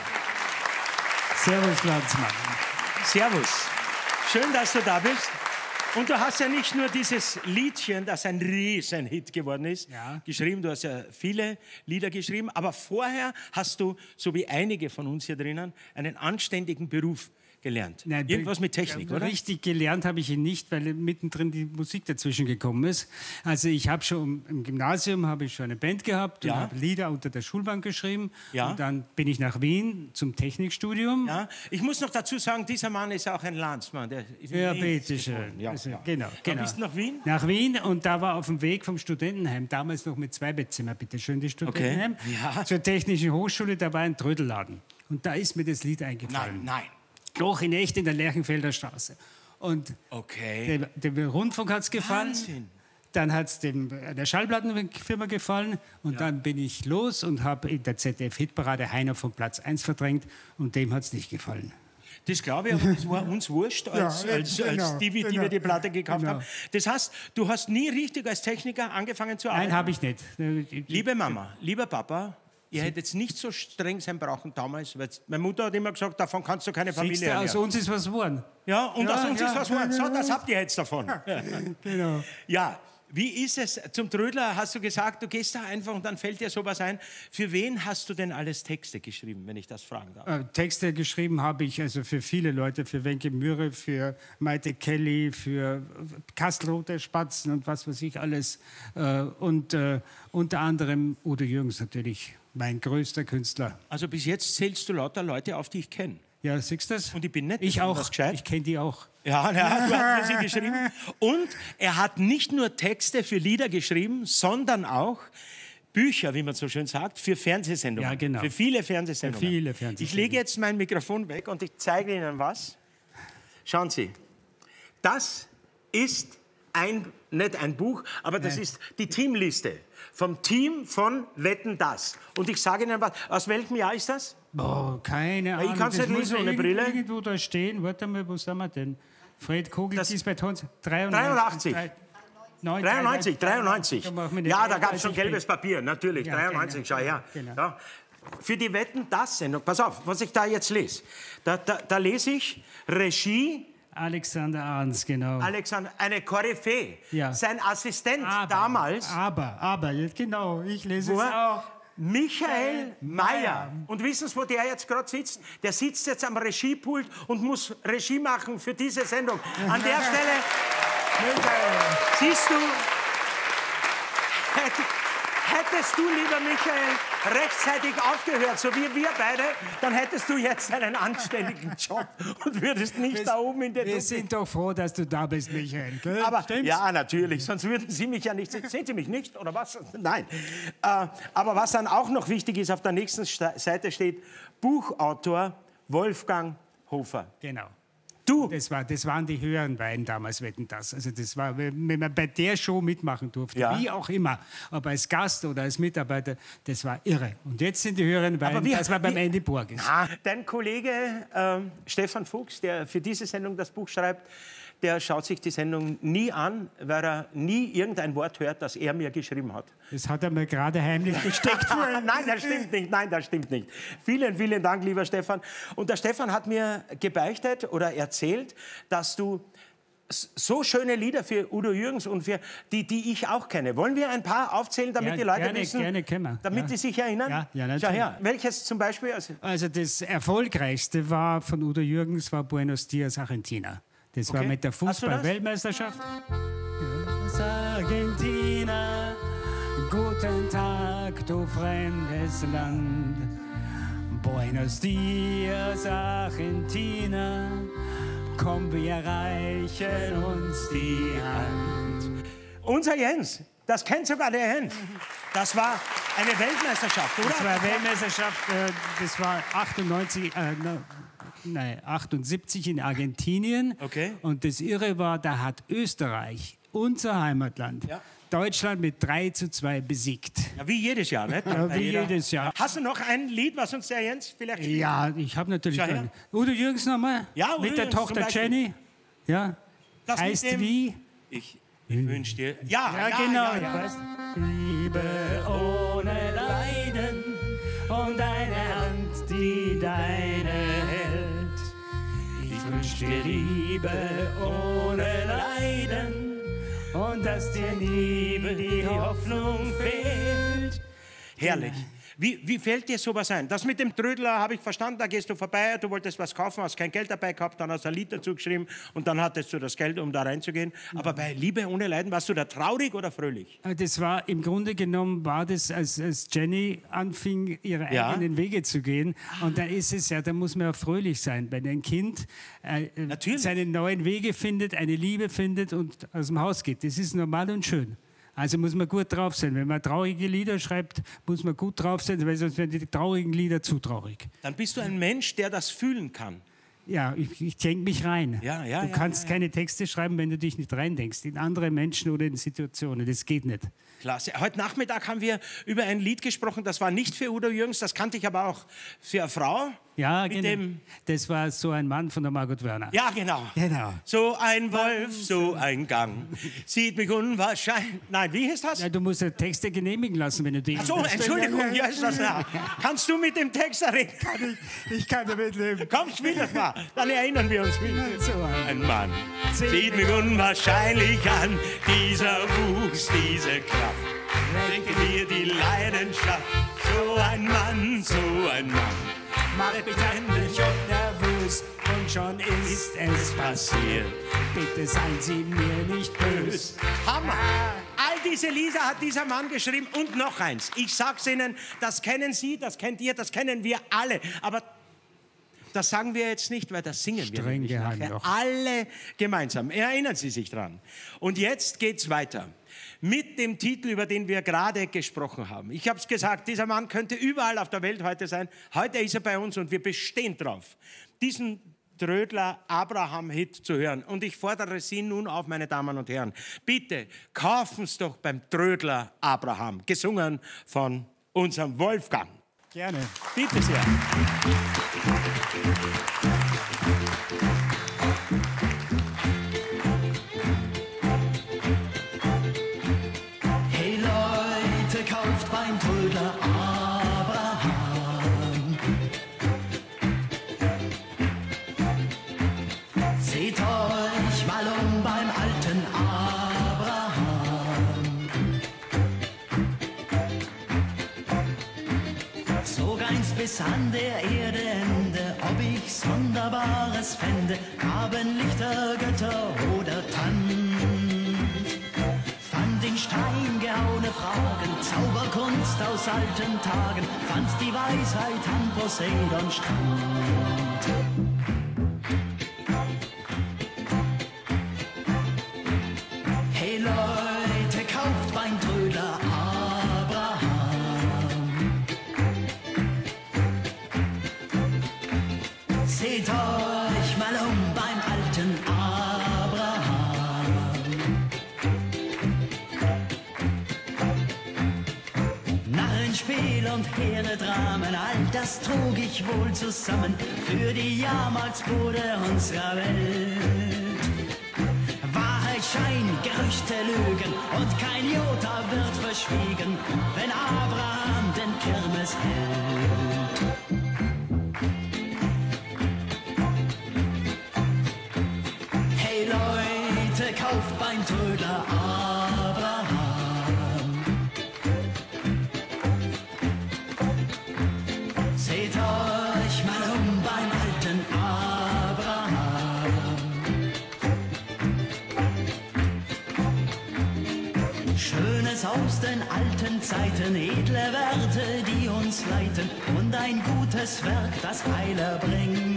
Servus, Landsmann. Servus. Schön, dass du da bist. Und du hast ja nicht nur dieses Liedchen, das ein Riesenhit geworden ist, ja. geschrieben. Du hast ja viele Lieder geschrieben. Aber vorher hast du, so wie einige von uns hier drinnen, einen anständigen Beruf gelernt. Nein, irgendwas mit Technik, ja, oder? Richtig gelernt habe ich ihn nicht, weil mittendrin die Musik dazwischen gekommen ist. Also ich habe schon im Gymnasium habe ich schon eine Band gehabt Ja. und habe Lieder unter der Schulbank geschrieben. Ja. Und dann bin ich nach Wien zum Technikstudium. Ja, ich muss noch dazu sagen, dieser Mann ist auch ein Landsmann. Der ist Ja, nie bitteschön. gefunden. Ja, Also, ja. Genau, Dann genau. bist du nach Wien? Nach Wien und da war auf dem Weg vom Studentenheim, damals noch mit zwei Bettzimmer, bitte schön, die Studentenheim, Okay. Ja. zur Technischen Hochschule, da war ein Trödelladen. Und da ist mir das Lied eingefallen. Nein, nein. Doch, in echt in der Lerchenfelder Straße. Und Okay. dem, dem Rundfunk hat es gefallen. Wahnsinn. Dann hat es der Schallplattenfirma gefallen. Und dann bin ich los und habe in der Z D F-Hitparade Heiner von Platz eins verdrängt. Und dem hat es nicht gefallen. Das glaube ich, aber es war uns wurscht, als, Ja, als, genau, als die, die genau. wir die Platte gekauft Genau. haben. Das heißt, du hast nie richtig als Techniker angefangen zu arbeiten? Nein, habe ich nicht. Liebe Mama, lieber Papa, ihr hättet jetzt nicht so streng sein brauchen damals, weil meine Mutter hat immer gesagt, davon kannst du keine Familie Siehst du, aus ernähren. uns ist was geworden. Ja, und Ja, aus uns ja. ist was geworden. So, das habt ihr jetzt davon. Genau. Ja, wie ist es zum Trödler? Hast du gesagt, du gehst da einfach und dann fällt dir sowas ein. Für wen hast du denn alles Texte geschrieben, wenn ich das fragen darf? Äh, Texte geschrieben habe ich also für viele Leute, für Wenke Mühre, für Maite Kelly, für Kastelrote Spatzen und was weiß ich alles. Äh, und äh, unter anderem Udo Jürgens natürlich, mein größter Künstler. Also bis jetzt zählst du lauter Leute auf, die ich kenne. Ja, siehst du das? Und ich bin nicht Ich auch. besonders gescheit. Ich kenne die auch. Ja, ja, du hast für sie geschrieben. Und er hat nicht nur Texte für Lieder geschrieben, sondern auch Bücher, wie man so schön sagt, für Fernsehsendungen. Ja, genau. Für viele Fernsehsendungen. Für viele Fernsehsendungen. Ich lege jetzt mein Mikrofon weg und ich zeige Ihnen was. Schauen Sie, das ist ein, nicht ein Buch, aber das Nein. ist die Teamliste vom Team von Wetten, dass. Und ich sage Ihnen was, aus welchem Jahr ist das? Oh, keine Ja, Ahnung. ich kann's Das nicht muss lesen ohne irgend- Brille. Irgendwo da stehen. Warte mal, wo sind wir denn? Fred Kogel, Das- ist bei Tons. dreiundachtzig. dreiundneunzig, dreiundneunzig. Da machen wir nicht Ja, da ein, gab es schon also ich gelbes bin- Papier, natürlich. Ja, dreiundneunzig, schau her. genau. Ja. Für die Wetten, das Sendung, pass auf, was ich da jetzt lese. Da, da, da lese ich Regie, Alexander Arns, genau. Alexander, eine Koryphäe. Ja. Sein Assistent aber, damals Aber, aber, jetzt genau, ich lese es auch. war Michael Mayer. Und wissen Sie, wo der jetzt gerade sitzt? Der sitzt jetzt am Regiepult und muss Regie machen für diese Sendung. An der Stelle, siehst du, hätt, hättest du, lieber Michael, rechtzeitig aufgehört, so wie wir beide, dann hättest du jetzt einen anständigen Job und würdest nicht Wir- da oben in der Wir Duppe- sind doch froh, dass du da bist, Michael. Gell? aber, Stimmt's? ja, natürlich, sonst würden Sie mich ja nicht sehen. Sehen Sie mich nicht, oder was? Nein. Äh, aber was dann auch noch wichtig ist, auf der nächsten Sta- Seite steht Buchautor Wolfgang Hofer. Genau. Du? Das, war, das waren die höheren beiden damals, Wetten, das. Also das war, wenn man bei der Show mitmachen durfte, Ja. wie auch immer, ob als Gast oder als Mitarbeiter, das war irre. Und jetzt sind die höheren beiden, wie- das war beim wie- Andy Borges. Ah, dein Kollege ähm, Stefan Fuchs, der für diese Sendung das Buch schreibt, der schaut sich die Sendung nie an, weil er nie irgendein Wort hört, das er mir geschrieben hat. Das hat er mir gerade heimlich gesteckt. Nein, das stimmt nicht. Nein, das stimmt nicht. Vielen, vielen Dank, lieber Stefan. Und der Stefan hat mir gebeichtet oder erzählt, dass du so schöne Lieder für Udo Jürgens und für die, die ich auch kenne. Wollen wir ein paar aufzählen, damit Ja, die Leute gerne, wissen, gerne können wir. damit Ja. die sich erinnern? Ja, ja, natürlich. Schau her. Welches zum Beispiel? Also, Also das erfolgreichste war von Udo Jürgens war Buenos Dias Argentina. Das Okay. war mit der Hast du das? Fußball-Weltmeisterschaft. Argentina, guten Tag, du fremdes Land. Buenos Dias Argentina, komm, wir reichen uns die Hand. unser Jens, das kennt sogar der Jens. Das war eine Weltmeisterschaft, oder? Das war eine Weltmeisterschaft, äh, das war achtundneunzig, äh, no, nein, achtundsiebzig in Argentinien. Okay. Und das Irre war, da hat Österreich, unser Heimatland, Ja. Deutschland mit drei zu zwei besiegt. Ja, wie jedes Jahr, nicht? Ja, Bei wie jeder- jedes Jahr. Hast du noch ein Lied, was uns der Jens vielleicht spielt? Ja, ich habe natürlich Schau her. einen. Udo Jürgens nochmal? Ja, Udo mit der Jürgens zum Tochter Beispiel. Jenny? Ja. Das mit Heißt dem- wie? Ich, ich wünsche dir... Ja, Ja, ja, genau. ja, ich ja. weiß. Liebe ohne Leiden und eine Hand, die deine hält. Ich wünsch dir Liebe ohne Leiden und dass dir nie die Hoffnung fehlt. Herrlich. Wie, wie fällt dir sowas ein? Das mit dem Trödler habe ich verstanden, da gehst du vorbei, du wolltest was kaufen, hast kein Geld dabei gehabt, dann hast du ein Lied dazu geschrieben und dann hattest du das Geld, um da reinzugehen. Aber bei Liebe ohne Leiden, warst du da traurig oder fröhlich? Das war im Grunde genommen, war das, als, als Jenny anfing, ihre Ja. eigenen Wege zu gehen. Und da ist es ja, da muss man ja fröhlich sein, wenn ein Kind äh, seine neuen Wege findet, eine Liebe findet und aus dem Haus geht. Das ist normal und schön. Also muss man gut drauf sein. Wenn man traurige Lieder schreibt, muss man gut drauf sein, weil sonst werden die traurigen Lieder zu traurig. Dann bist du ein Mensch, der das fühlen kann. Ja, ich, ich denke mich rein. Ja, ja, du ja, kannst ja, ja. keine Texte schreiben, wenn du dich nicht reindenkst. In andere Menschen oder in Situationen. Das geht nicht. Klasse. Heute Nachmittag haben wir über ein Lied gesprochen, das war nicht für Udo Jürgens, das kannte ich aber auch für eine Frau. Ja, Mit genau. dem- Das war so ein Mann von der Margot Werner. Ja, genau. Genau. So ein Wolf, so ein Gang, sieht mich unwahrscheinlich... Nein, wie heißt das? Ja, du musst ja Texte genehmigen lassen, wenn du die... Ach so, Entschuldigung, ja, ist das ja. Kannst du mit dem Text reden? Kann ich, ich kann damit leben. Komm, spiel das mal, dann erinnern wir uns wieder. So Ein Mann sieht mich unwahrscheinlich an, dieser Wuchs, diese Kraft, denke mir die Leidenschaft. So ein Mann, so ein Mann, macht mich endlich und nervös und schon ist es passiert. Bitte seien Sie mir nicht böse. Hammer! All diese Lieder hat dieser Mann geschrieben und noch eins. Ich sag's Ihnen, das kennen Sie, das kennt ihr, das kennen wir alle. Aber das sagen wir jetzt nicht, weil das singen wir Streng nämlich geheim nachher. noch. Alle gemeinsam. Erinnern Sie sich dran. Und jetzt geht's weiter. Mit dem Titel, über den wir gerade gesprochen haben. Ich habe es gesagt, dieser Mann könnte überall auf der Welt heute sein. Heute ist er bei uns und wir bestehen drauf, diesen Trödler Abraham-Hit zu hören. Und ich fordere Sie nun auf, meine Damen und Herren, bitte kaufen Sie doch beim Trödler Abraham, gesungen von unserem Wolfgang. Gerne. Bitte sehr. Hey Leute, kauft beim Trödler Abraham. Seht euch mal um beim alten Abraham. Zog einst bis an der Erde Ende, ob ich Sonderbares fände, haben Lichter, Götter oder Tand. Fand in Stein gehauene Fragen, Zauberkunst aus alten Tagen, fand die Weisheit am Poseidon Strand. Hey Leute, kauft beim Trödler Abraham. Seht euch mal um beim alten Abraham. Narrenspiel und hehre Dramen, all das trug ich wohl zusammen für die Jahrmarktsbude unserer Welt. Wahrheit, Schein, Gerüchte, Lügen und kein Jota wird verschwiegen, wenn Abraham den Kirmes hält. Hey Leute, gekauft beim Trödler Abraham. Seht euch mal um beim alten Abraham. Schönes aus den alten Zeiten, edle Werte, die uns leiten und ein gutes Werk, das Heiler bringt.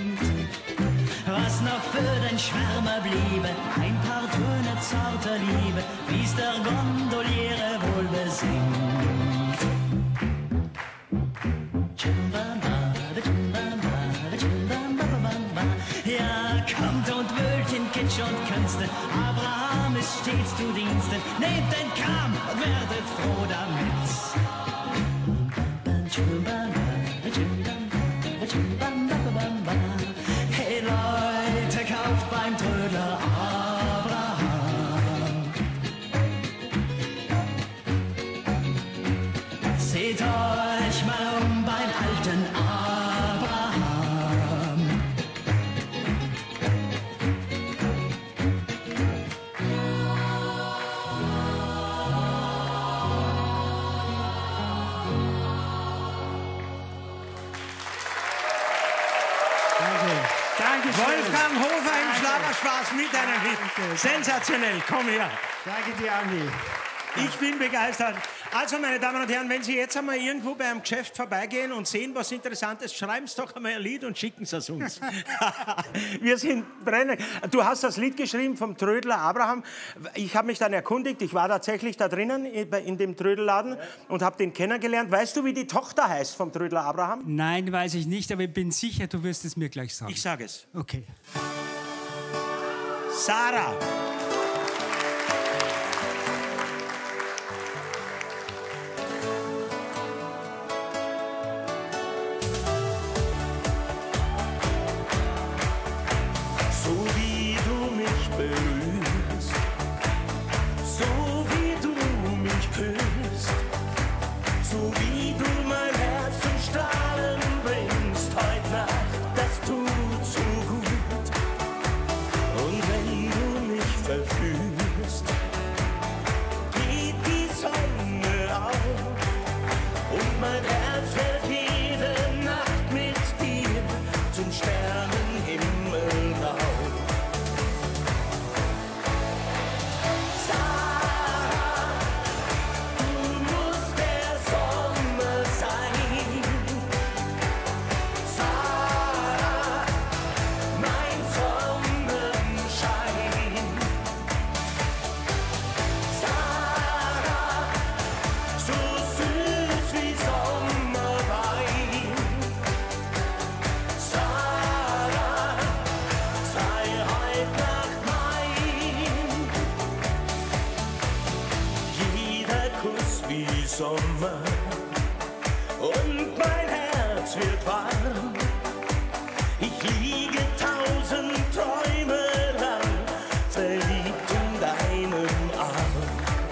Was noch für den Schwärmer bliebe, ein paar Töne zarter Liebe, wie's der Gondoliere wohl besingt. Ja, kommt und wühlt in Kitsch und Künste, Abraham ist stets zu Diensten, nehmt den Kram und werdet froh damit. Hey Leute, kauft beim Trödler Abraham. Seht euch mal um beim alten Abraham. Danke, Wolfgang Hofer im Schlagerspaß mit einem Hit. Sensationell, komm her. Danke dir, Andi. Ich bin begeistert. Also, meine Damen und Herren, wenn Sie jetzt einmal irgendwo bei einem Geschäft vorbeigehen und sehen was Interessantes, schreiben Sie doch einmal ein Lied und schicken Sie es uns. Wir sind brennend. Du hast das Lied geschrieben vom Trödler Abraham. Ich habe mich dann erkundigt, ich war tatsächlich da drinnen in dem Trödelladen und habe den kennengelernt. Weißt du, wie die Tochter heißt vom Trödler Abraham? Nein, weiß ich nicht, aber ich bin sicher, du wirst es mir gleich sagen. Ich sage es. Okay. Sarah. Sommer und mein Herz wird warm. Ich liege tausend Träume lang, verliebt in deinem Arm.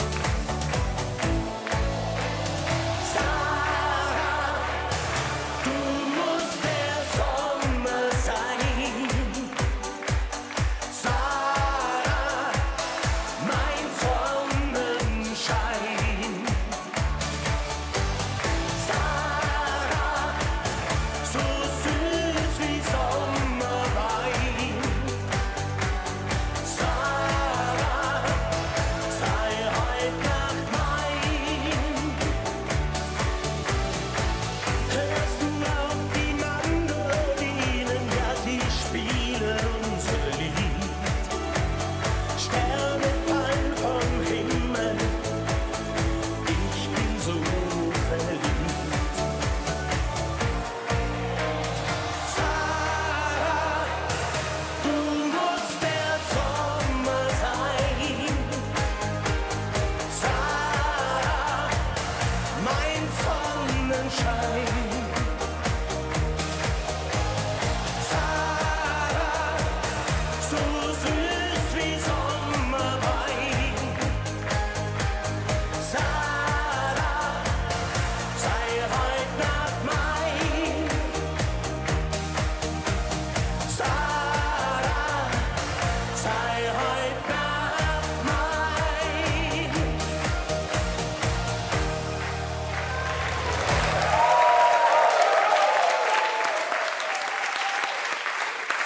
Sarah, du musst der Sommer sein. Sarah, mein Sonnenschein. So süß wie Sommerwein.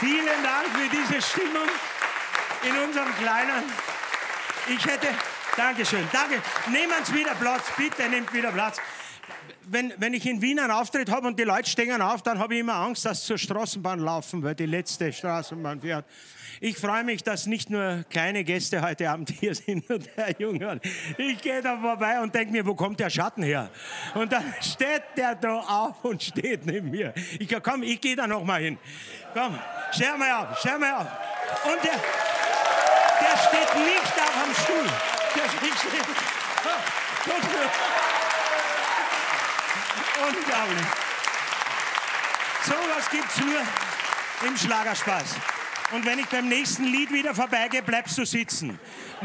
Vielen Dank für diese Stimmung in unserem kleinen. Ich hätte. Dankeschön, danke. Nehmen Sie wieder Platz, bitte nehmt wieder Platz. Wenn, wenn ich in Wien einen Auftritt habe und die Leute stehen auf, dann habe ich immer Angst, dass sie zur Straßenbahn laufen, weil die letzte Straßenbahn fährt. Ich freue mich, dass nicht nur kleine Gäste heute Abend hier sind und der Junge. Ich gehe da vorbei und denke mir, wo kommt der Schatten her? Und dann steht der da auf und steht neben mir. Ich sage, komm, ich gehe da noch mal hin. Komm, stell mal auf, stell mal auf. Und der, der steht nicht auf dem Stuhl. Der steht, steht. Unglaublich. So was gibt's nur im Schlagerspaß. Und wenn ich beim nächsten Lied wieder vorbeigehe, bleibst du sitzen.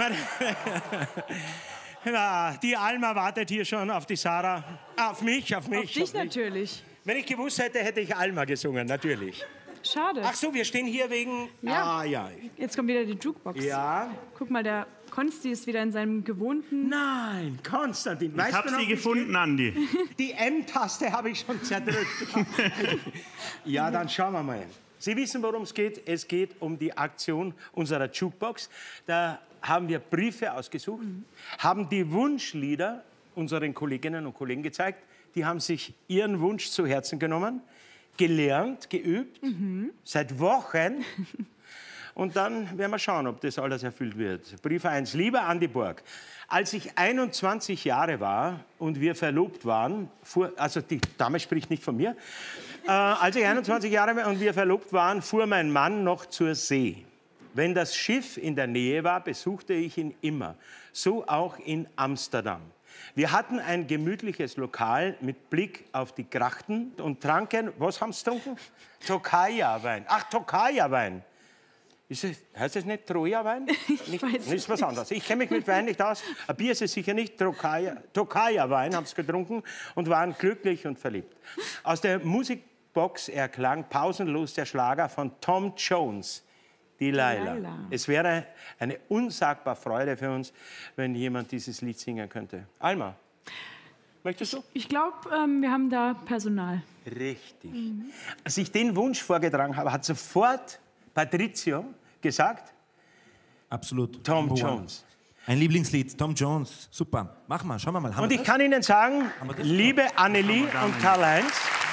Ja, die Alma wartet hier schon auf die Sarah. Auf mich, auf mich. Auf dich auf mich. natürlich. Wenn ich gewusst hätte, hätte ich Alma gesungen, natürlich. Schade. Ach so, wir stehen hier wegen... Ja. Ah, ja. Jetzt kommt wieder die Jukebox. Ja. Guck mal, der Konsti ist wieder in seinem gewohnten... Nein, Konstantin. Ich weißt habe du noch, sie wie gefunden, Andi. Die M-Taste habe ich schon zerdrückt. Ja, dann schauen wir mal. Sie wissen, worum es geht. Es geht um die Aktion unserer Jukebox. Da haben wir Briefe ausgesucht, mhm. haben die Wunschlieder unseren Kolleginnen und Kollegen gezeigt. Die haben sich ihren Wunsch zu Herzen genommen, gelernt, geübt, mhm. seit Wochen. Und dann werden wir schauen, ob das alles erfüllt wird. Brief eins. Lieber Andi Borg, als ich einundzwanzig Jahre war und wir verlobt waren, fuhr, also die Dame spricht nicht von mir, äh, als ich einundzwanzig Jahre war und wir verlobt waren, fuhr mein Mann noch zur See. Wenn das Schiff in der Nähe war, besuchte ich ihn immer. So auch in Amsterdam. Wir hatten ein gemütliches Lokal mit Blick auf die Grachten und tranken, was haben Sie getrunken? Tokaja-Wein. Ach, Tokaja-Wein. Ist es, heißt das nicht Troja-Wein? Nicht, weiß das ist was anderes. Ich kenne mich mit Wein nicht aus. Ein Bier ist es sicher nicht. Tokaja-Wein haben sie getrunken und waren glücklich und verliebt. Aus der Musikbox erklang pausenlos der Schlager von Tom Jones, Delilah. Delilah. Es wäre eine unsagbar Freude für uns, wenn jemand dieses Lied singen könnte. Alma, möchtest du? Ich glaube, ähm, wir haben da Personal. Richtig. Mhm. Als ich den Wunsch vorgetragen habe, hat sofort Patrizio gesagt? Absolut. Tom Jones. Ein Lieblingslied, Tom Jones. Super. Mach mal, schauen wir mal. Haben und wir ich das? kann Ihnen sagen, liebe Annelie und Karl-Heinz,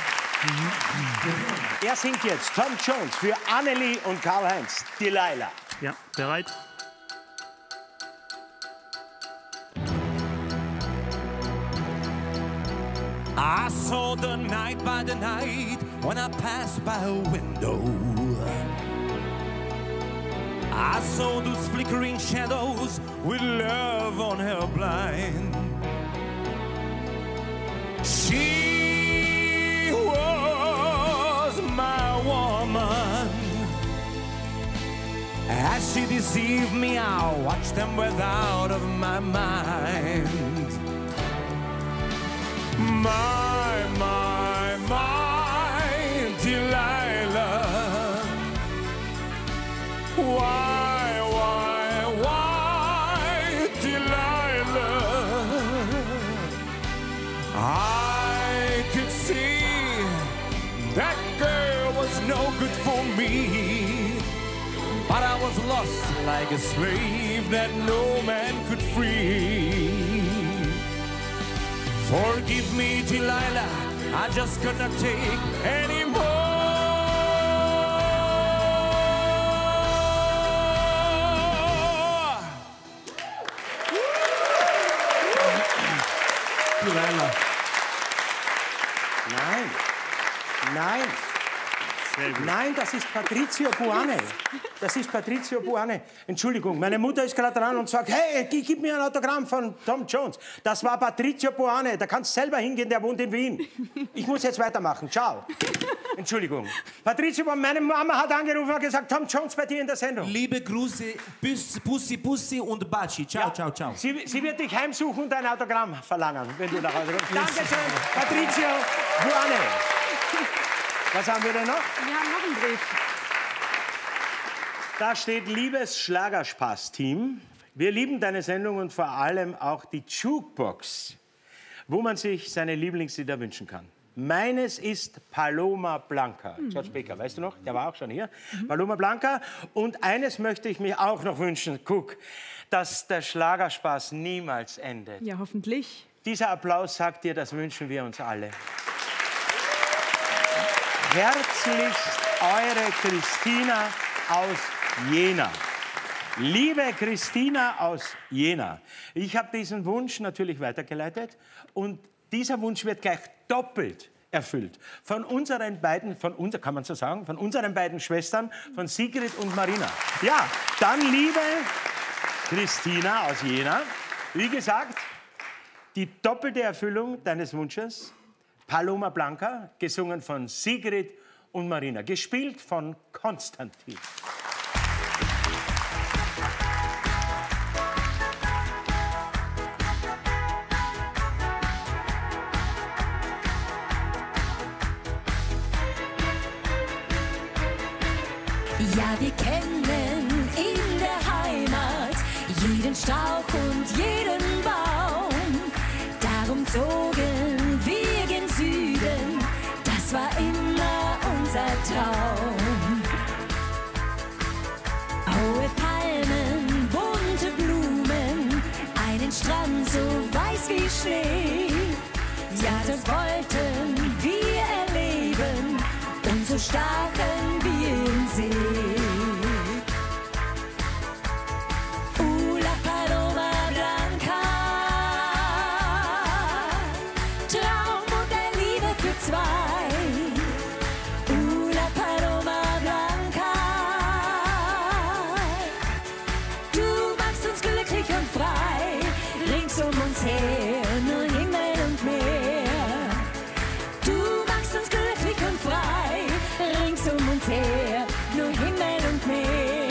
er singt jetzt Tom Jones für Annelie und Karl-Heinz. Delilah. Ja, bereit? I saw the night by the night when I passed by a window. I saw those flickering shadows with love on her blind. She was my woman. As she deceived me, I watched them without of my mind. My, my, my Delilah. Why, why, why Delilah? I could see that girl was no good for me, but I was lost like a slave that no man could free. Forgive me, Delilah, I just could not take anymore. Delilah. Nein, nein. Nein, das ist Patrizio Buane. Das ist Patrizio Buane. Entschuldigung, meine Mutter ist gerade dran und sagt, hey, gib mir ein Autogramm von Tom Jones. Das war Patrizio Buane. Da kannst du selber hingehen, der wohnt in Wien. Ich muss jetzt weitermachen. Ciao. Entschuldigung. Patrizio Buane, meine Mama hat angerufen und gesagt, Tom Jones bei dir in der Sendung. Liebe Grüße, Bussi, Bussi und Baci. Ciao, ja. ciao, ciao. Sie, sie wird dich heimsuchen und ein Autogramm verlangen, wenn du nach Hause kommst. Dankeschön, Patrizio Buane. Was haben wir denn noch? Wir haben noch einen Brief. Da steht, liebes Schlagerspaß-Team, wir lieben deine Sendung und vor allem auch die Jukebox, wo man sich seine Lieblingslieder wünschen kann. Meines ist Paloma Blanca. Mhm. George Baker, weißt du noch? Der war auch schon hier. Mhm. Paloma Blanca. Und eines möchte ich mir auch noch wünschen. Guck, dass der Schlagerspaß niemals endet. Ja, hoffentlich. Dieser Applaus sagt dir, das wünschen wir uns alle. Herzlichst eure Christina aus Jena. Liebe Christina aus Jena, ich habe diesen Wunsch natürlich weitergeleitet und dieser Wunsch wird gleich doppelt erfüllt. Von unseren beiden, von unser, kann man so sagen, von unseren beiden Schwestern, von Sigrid und Marina. Ja, dann liebe Christina aus Jena, wie gesagt, die doppelte Erfüllung deines Wunsches, Paloma Blanca, gesungen von Sigrid und Marina, gespielt von Konstantin. Ja, wir kennen in der Heimat jeden Strauch und jeden Baum. Darum zogen wir gen Süden, das war immer unser Traum. Hohe Palmen, bunte Blumen, einen Strand so weiß wie Schnee. Ja, das wollten wir erleben und so stachen wir in See. Uh, la Paloma Blanca, Traum und der Liebe für zwei. Uh, la Paloma Blanca, du machst uns glücklich und frei. Rings um uns her nur Himmel und Meer. Du machst uns glücklich und frei. Rings um uns her nur Himmel und Meer.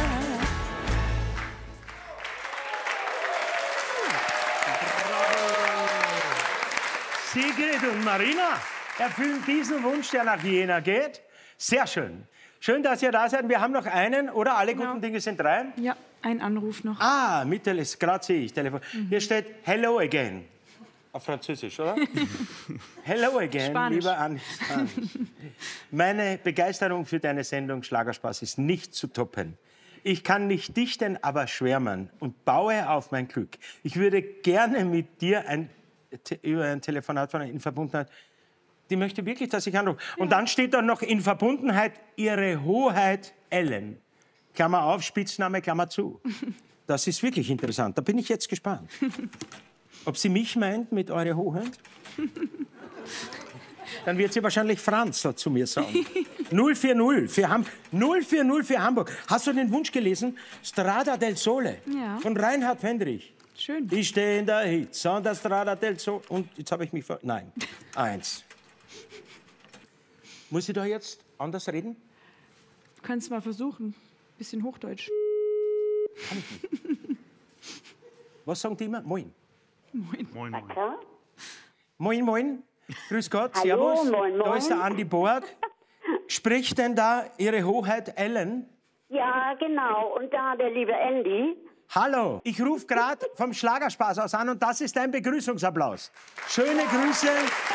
Sigrid und Marina erfüllen diesen Wunsch, der nach Jena geht. Sehr schön. Schön, dass ihr da seid. Wir haben noch einen, oder? Alle Genau. guten Dinge sind drei. Ja, ein Anruf noch. Ah, Mittel ist gerade sehe ich Telefon. Mhm. Hier steht Hello again. Auf Französisch, oder? Hello again, Spanisch. lieber Anni. Spanisch. Meine Begeisterung für deine Sendung Schlagerspaß ist nicht zu toppen. Ich kann nicht dichten, aber schwärmen und baue auf mein Glück. Ich würde gerne mit dir ein, te, über ein Telefonat von in Verbundenheit. Die möchte wirklich, dass ich anrufe. Und dann steht da noch in Verbundenheit Ihre Hoheit Ellen. Klammer auf, Spitzname, Klammer zu. Das ist wirklich interessant. Da bin ich jetzt gespannt. Ob sie mich meint mit Eure Hoheit? Dann wird sie wahrscheinlich Franzl zu mir sagen. null vier null für, Ham null vier null für Hamburg. Hast du den Wunsch gelesen? Strada del Sole Ja. von Reinhard Fendrich. Schön. Ich stehe in der Hitze an der Strada del Sole. Und jetzt habe ich mich ver... Nein, eins. Muss ich da jetzt anders reden? Du kannst mal versuchen. Bisschen Hochdeutsch. Kann ich nicht. Was sagen die immer? Moin. Moin. Moin, moin. Moin, moin. Grüß Gott, Hallo, servus. moin, Da moin. ist der Andi Borg. Spricht denn da Ihre Hoheit Ellen? Ja, genau. Und da der liebe Andy. Hallo, ich rufe gerade vom Schlagerspaß aus an und das ist dein Begrüßungsapplaus. Schöne Grüße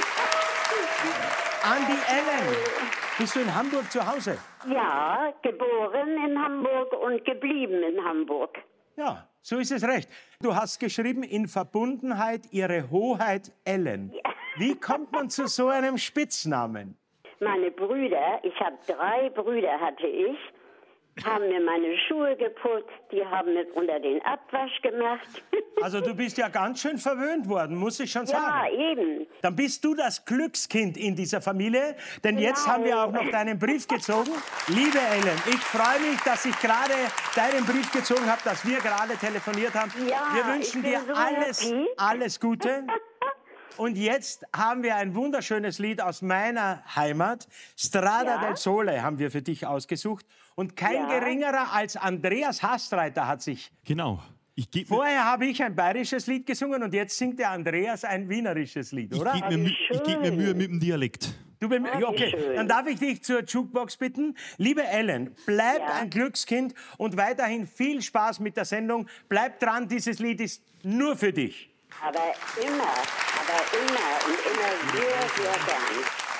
an die Ellen. Bist du in Hamburg zu Hause? Ja, geboren in Hamburg und geblieben in Hamburg. Ja, so ist es recht. Du hast geschrieben, in Verbundenheit Ihre Hoheit Ellen. Wie kommt man zu so einem Spitznamen? Meine Brüder, ich habe drei Brüder, hatte ich, haben mir meine Schuhe geputzt, die haben mir unter den Abwasch gemacht. Also du bist ja ganz schön verwöhnt worden, muss ich schon sagen. Ja, eben. Dann bist du das Glückskind in dieser Familie, denn jetzt Genau. haben wir auch noch deinen Brief gezogen. Liebe Ellen, ich freue mich, dass ich gerade deinen Brief gezogen habe, dass wir gerade telefoniert haben. Ja, wir wünschen ich bin dir so alles, happy. alles Gute. Und jetzt haben wir ein wunderschönes Lied aus meiner Heimat. Strada Ja. del Sole haben wir für dich ausgesucht. Und kein Ja. geringerer als Andreas Hastreiter hat sich... Genau. Ich geb mir, Vorher habe ich ein bayerisches Lied gesungen und jetzt singt der Andreas ein wienerisches Lied, ich oder? geb mir, Mü- ich geb mir Mühe mit dem Dialekt. Du bem- Ah, wie okay, schön. dann darf ich dich zur Jukebox bitten. Liebe Ellen, bleib Ja. ein Glückskind und weiterhin viel Spaß mit der Sendung. Bleib dran, dieses Lied ist nur für dich. Aber immer, aber immer und immer sehr, sehr gern.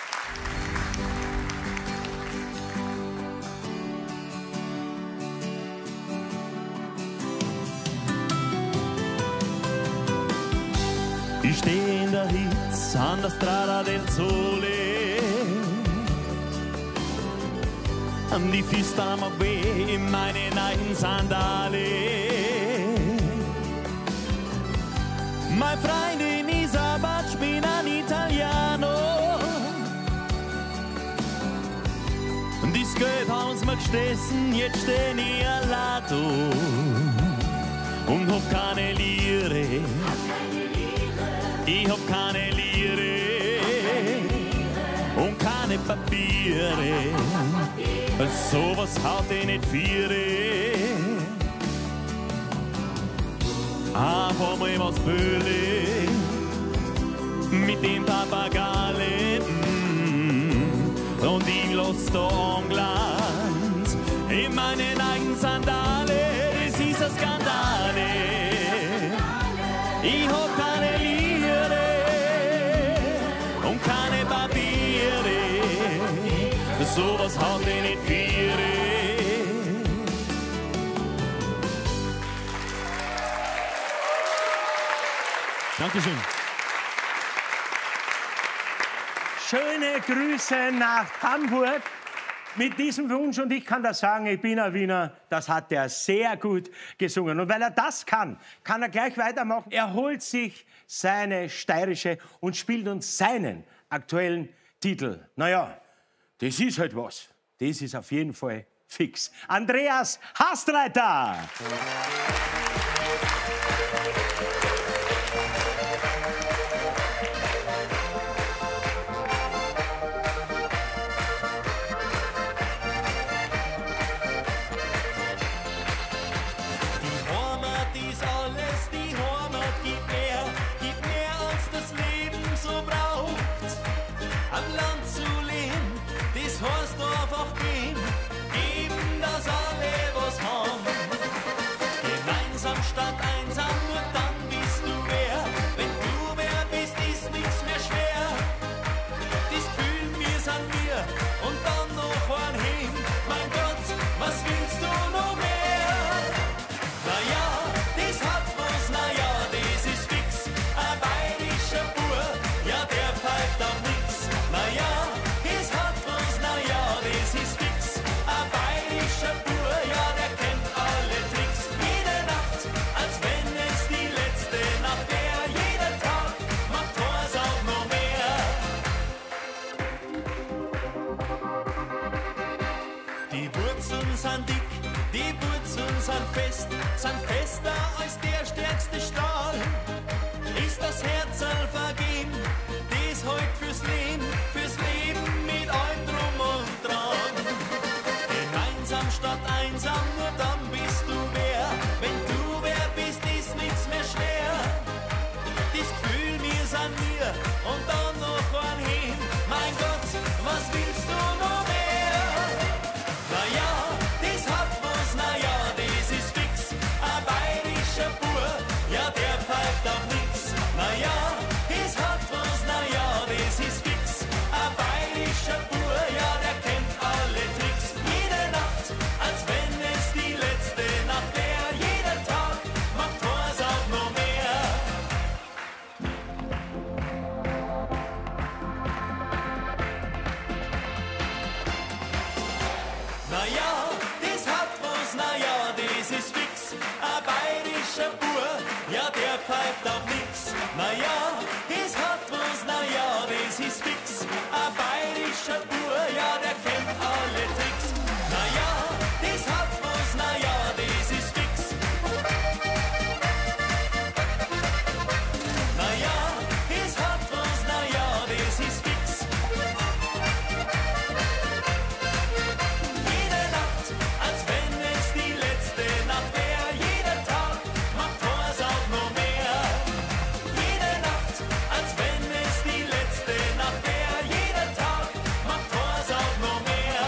Ich steh in der Hitze an der Strada del Sole, die Füße am weh in meine neuen Sandale. Meine Freundin Isabel, ich bin ein Italiano. Das Geld haben sie mir gestessen, jetzt steh ich allein und hab keine Lire. Ich hab keine Lire und keine Papiere. So was haut ich nicht viere. Einfach mal was Böhle mit dem Papagale. Mm, und ich lass da Angland in meinen eigenen Sandale. Das ist ein Skandal. Ich hab keine Lire und keine Papiere. So was haut ich nicht viere. Dankeschön. Schöne Grüße nach Hamburg mit diesem Wunsch. Und ich kann das sagen, ich bin ein Wiener, das hat er sehr gut gesungen. Und weil er das kann, kann er gleich weitermachen. Er holt sich seine steirische und spielt uns seinen aktuellen Titel. Naja, das ist halt was. Das ist auf jeden Fall fix. Andreas Hastreiter. Heißt einfach gehen, geben, dass alle was haben. Gemeinsam statt einsam, nur dann bist du wer. Wenn du wer bist, ist nichts mehr schwer. Das Gefühl, wir sind wir und dann noch ein hin. Mein Gott, was willst du noch mehr? Naja, das hat was, naja, das ist fix. Ein bayerischer Bur, ja, der pfeift auf nix. Naja, das hat was, naja, das ist fix. Ein bayerischer Bur, ja, der kennt alle Tricks. Jede Nacht, als wenn es die letzte Nacht wär. Jeden Tag macht Horst auch noch mehr. Die Wurzeln sind dick, die Wurzeln sind fest, sind fester als der stärkste Stahl. Ist das Herz vergeben, das halt fürs Leben, fürs Leben mit allem drum und dran. Gemeinsam statt einsam, nur dann bist du wer. Wenn du wer bist, ist nichts mehr schwer. Das Gefühl, wir sind wir und dann noch ein hin. Mein Gott, was willst du noch mehr? Naja, das hat was, naja, das ist fix. Ein bayerischer Bur, ja, der pfeift auf nix. Naja, das hat was, naja, das ist fix. Ein bayerischer Bur, ja, der kennt alle Tricks. Jede Nacht, als wenn es die letzte Nacht wär. Jeden Tag macht Horst auch noch mehr. Naja, das hat was, naja, das ist fix. Ein bayerischer Bur, ja, der pfeift auf nix. Naja, das hat was, naja, das ist fix. Ein bayerischer Bur, ja, der kennt alle Tricks. Naja, das hat was, naja, das ist fix. Naja, das hat was, naja, das ist fix. Jede Nacht, als wenn es die letzte Nacht wär. Jeden Tag macht Horst auch noch mehr. Jede Nacht, als wenn es die letzte Nacht wär. Jeden Tag macht Horst auch noch mehr.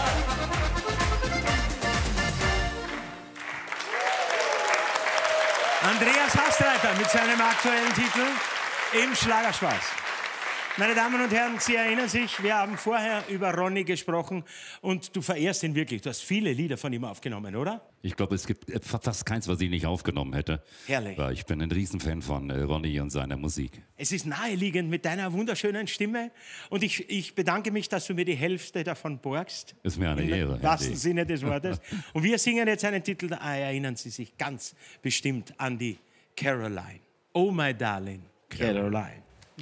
Andreas Hastreiter mit seinem aktuellen Titel Im Schlagerspaß. Meine Damen und Herren, Sie erinnern sich, wir haben vorher über Ronny gesprochen und du verehrst ihn wirklich. Du hast viele Lieder von ihm aufgenommen, oder? Ich glaube, es gibt fast keins, was ich nicht aufgenommen hätte. Herrlich. Weil ich bin ein Riesenfan von äh, Ronny und seiner Musik. Es ist naheliegend mit deiner wunderschönen Stimme und ich, ich bedanke mich, dass du mir die Hälfte davon borgst. Ist mir eine Im Ehre. wahrsten Andy. Sinne des Wortes. Und wir singen jetzt einen Titel, da erinnern Sie sich ganz bestimmt an die Caroline. Oh my darling, Caroline.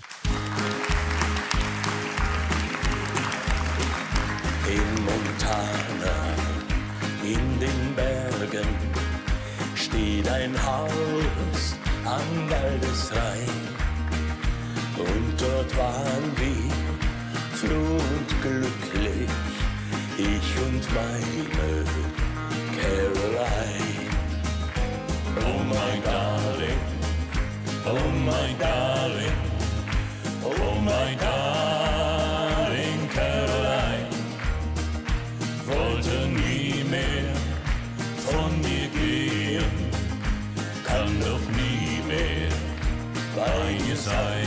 In Montana, in den Bergen, steht ein Haus am Waldesrhein. Und dort waren wir froh und glücklich, ich und meine Caroline. Oh my darling, oh my darling, oh my darling Caroline. Wollte nie mehr von dir gehen, kann doch nie mehr bei dir sein.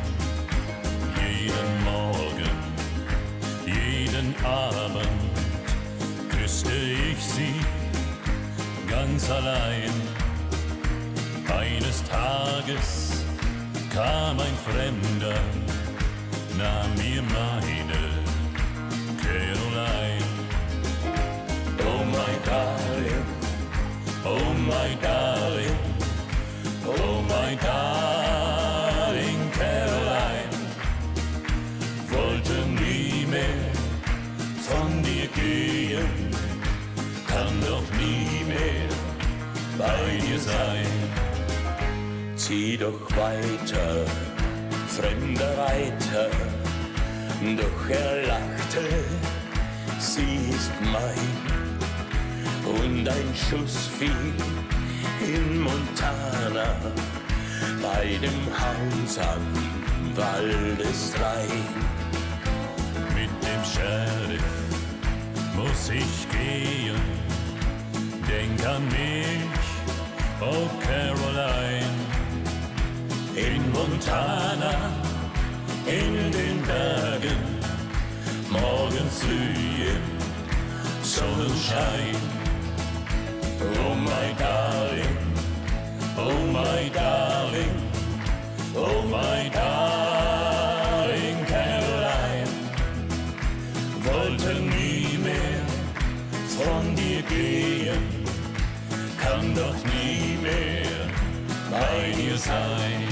Jeden Morgen, jeden Abend küsste ich sie ganz allein. Eines Tages kam ein Fremder, nahm mir meine Caroline. Oh my darling, oh my darling, oh my darling Caroline. Wollte nie mehr von dir gehen, kann doch nie mehr bei dir sein. Zieh doch weiter, fremder Reiter, doch er lachte, sie ist mein. Und ein Schuss fiel in Montana bei dem Haus am Waldesrhein. Mit dem Sheriff muss ich gehen, denk an mich, oh Caroline. In Montana, in den Bergen, morgens früh im Sonnenschein. Oh my darling, oh my darling, oh my darling Caroline. Wollte nie mehr von dir gehen, kann doch nie mehr bei dir sein.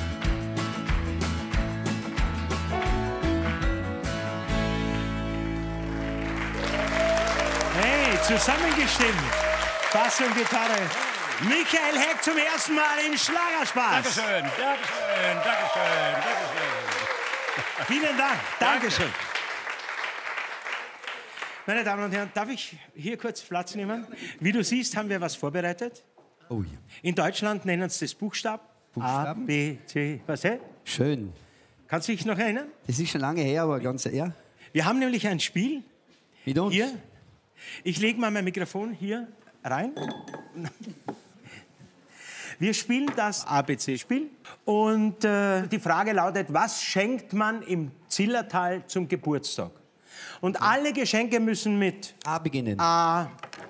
Hey, zusammengestimmt. Bass und Gitarre. Michael Heck zum ersten Mal im Schlagerspaß. Dankeschön, Dankeschön, Dankeschön, Dankeschön. Vielen Dank. Dankeschön. Meine Damen und Herren, darf ich hier kurz Platz nehmen? Wie du siehst, haben wir was vorbereitet. Oh ja. In Deutschland nennen sie das Buchstab. Buchstaben? A, B, C, was, hä? Schön. Kannst du dich noch erinnern? Das ist schon lange her, aber ganz eher. Wir haben nämlich ein Spiel. Mit uns? Hier. Ich lege mal mein Mikrofon hier rein. Wir spielen das A B C-Spiel. Und äh, die Frage lautet, was schenkt man im Zillertal zum Geburtstag? Und alle Geschenke müssen mit A beginnen. A,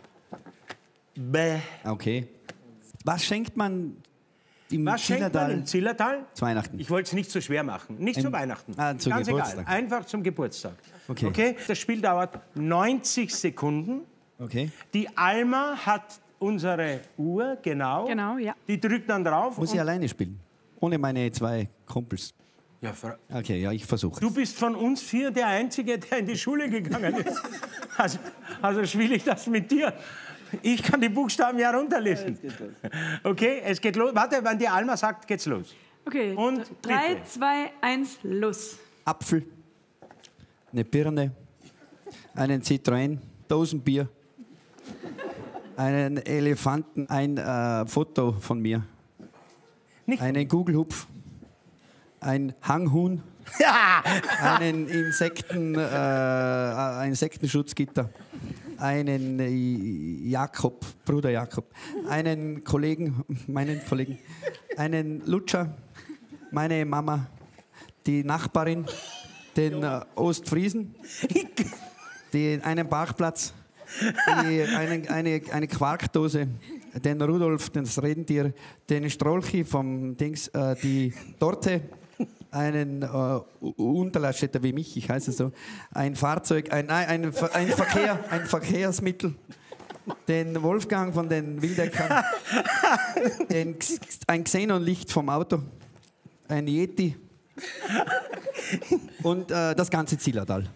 B. Okay. Was schenkt man im Was schenkt man Zillertal? im Zillertal? Zu Weihnachten. Ich wollte es nicht zu schwer machen. Nicht Ein- zu Weihnachten. Ah, zum Ganz Geburtstag. egal. Einfach zum Geburtstag. Okay. Okay? Das Spiel dauert neunzig Sekunden. Okay. Die Alma hat unsere Uhr, genau. Genau, ja. Die drückt dann drauf. Muss und ich alleine spielen? Ohne meine zwei Kumpels. Ja, Fra- Okay, ja, ich versuche. Du bist von uns vier der Einzige, der in die Schule gegangen ist. Also, also spiele ich das mit dir. Ich kann die Buchstaben ja runterlesen. Okay, es geht los. Warte, wenn die Alma sagt, geht's los. Okay, Und drei, bitte. zwei, eins, los. Apfel, eine Birne, einen Citroën, Dosenbier, einen Elefanten, ein äh, Foto von mir, Nicht einen Gugelhupf, ein Hanghuhn, einen Insekten, äh, ein Insektenschutzgitter, äh, einen äh, Jakob, Bruder Jakob, einen Kollegen, meinen Kollegen, einen Lutscher, meine Mama, die Nachbarin, den äh, Ostfriesen, die, einen Parkplatz, die, einen, eine, eine Quarkdose, den Rudolf, das Rentier, den Strolchi vom Dings, äh, die Torte, einen äh, Unterleibstädter wie mich, ich heiße so, ein Fahrzeug, ein, ein, ein, ein, Verkehr, ein Verkehrsmittel, den Wolfgang von den Wildeckern, den, ein Xenonlicht vom Auto, ein Yeti und äh, das ganze Zillertal.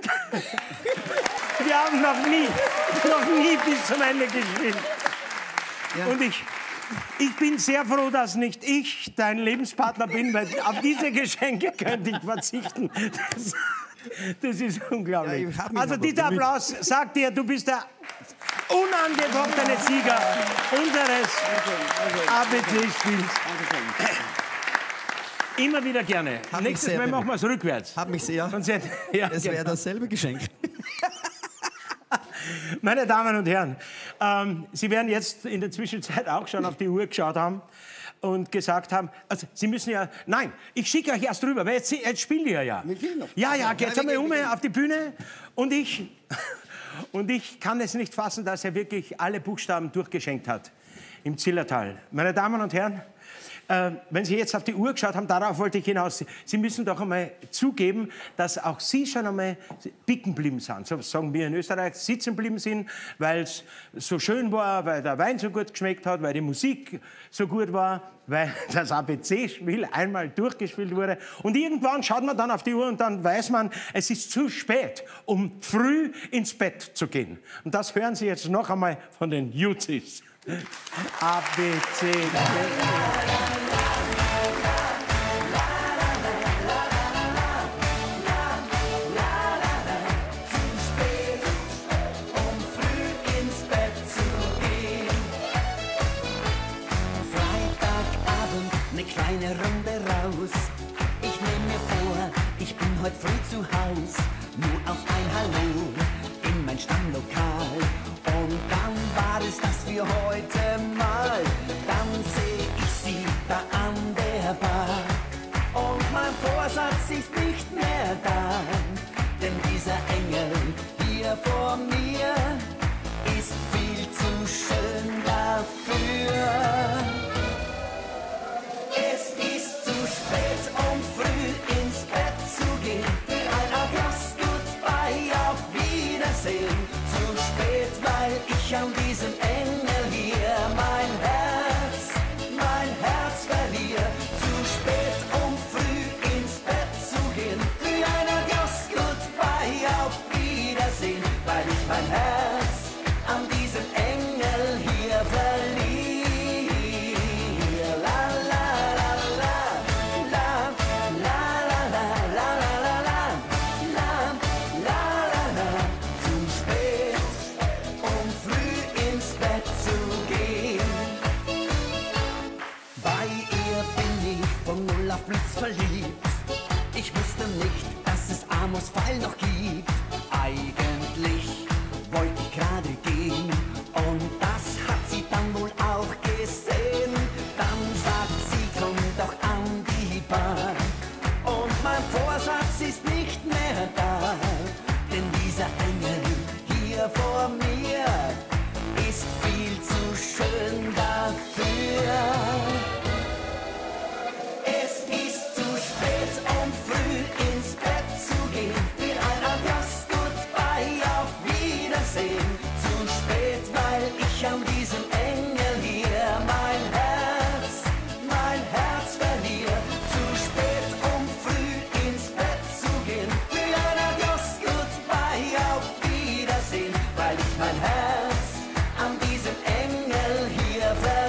Wir haben noch nie, noch nie bis zum Ende gespielt. Ja. Und ich, ich bin sehr froh, dass nicht ich dein Lebenspartner bin, weil auf diese Geschenke könnte ich verzichten. Das, das ist unglaublich. Ja, also dieser Applaus sagt dir, du bist der unangefochtene Sieger unseres A B C-Spiels. Immer wieder gerne. Hab Nächstes Mal machen wir es rückwärts. Hab mich sehr. Ja, es wäre dasselbe Geschenk. Meine Damen und Herren, ähm, Sie werden jetzt in der Zwischenzeit auch schon auf die Uhr geschaut haben und gesagt haben, also Sie müssen ja, nein, ich schicke euch erst rüber, weil jetzt, jetzt spielen wir ja. Ja, ja, jetzt haben wir um auf die Bühne und ich, und ich kann es nicht fassen, dass er wirklich alle Buchstaben durchgeschenkt hat im Zillertal. Meine Damen und Herren, Äh, wenn Sie jetzt auf die Uhr geschaut haben, darauf wollte ich hinaus. Sie müssen doch einmal zugeben, dass auch Sie schon einmal bicken geblieben sind. So sagen wir in Österreich, sitzen geblieben sind, weil es so schön war, weil der Wein so gut geschmeckt hat, weil die Musik so gut war, weil das A B C-Spiel einmal durchgespielt wurde. Und irgendwann schaut man dann auf die Uhr und dann weiß man, es ist zu spät, um früh ins Bett zu gehen. Und das hören Sie jetzt noch einmal von den Jutzis. A, B, C, D, E. Kleine Runde raus. Ich nehme mir vor, ich bin heute früh zu Haus. Nur auf ein Hallo in mein Stammlokal. Und dann war es das für heute mal. Dann seh ich sie da an der Bar. Und mein Vorsatz ist nicht mehr da. Denn dieser Engel hier vor mir ist viel zu schön dafür. Es ist zu spät, um früh ins Bett zu gehen. Für ein August Goodbye, auf Wiedersehen. Zu spät, weil ich an diesem Engel hier mein Herz, mein Herz verliere. Zu spät, um früh ins Bett zu gehen. Für ein August Goodbye, auf Wiedersehen. Weil ich mein Herz an diesem Engel hier verliere. Verliebt. Ich wusste nicht, dass es Amos Pfeil noch gibt. Eigentlich wollte ich gerade gehen und das hat sie dann wohl auch gesehen. Dann sagt sie, komm doch an die Bar. Und mein Vorsatz ist nicht mehr da, denn dieser Engel hier vor mir ist viel zu schön dafür. An diesem Engel hier mein Herz, mein Herz verliere. Zu spät, um früh ins Bett zu gehen. Für ein Adios, Goodbye, auf Wiedersehen. Weil ich mein Herz an diesem Engel hier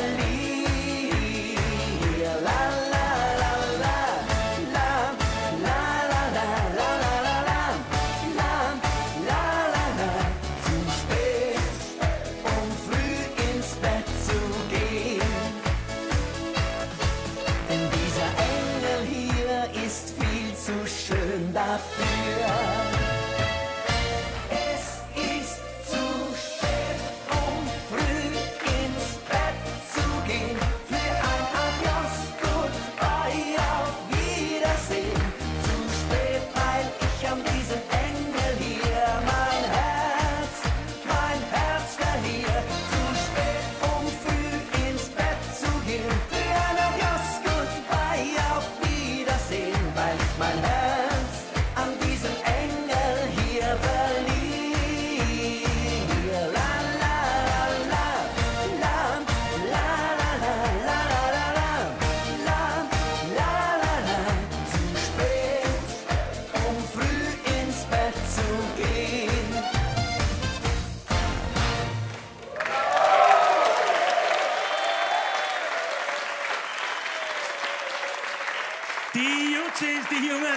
verliere. La la la la, la la la la la la la la, la la la la. Zu spät, um früh ins Bett zu gehen. Denn dieser Engel hier ist viel zu schön dafür. Es ist zu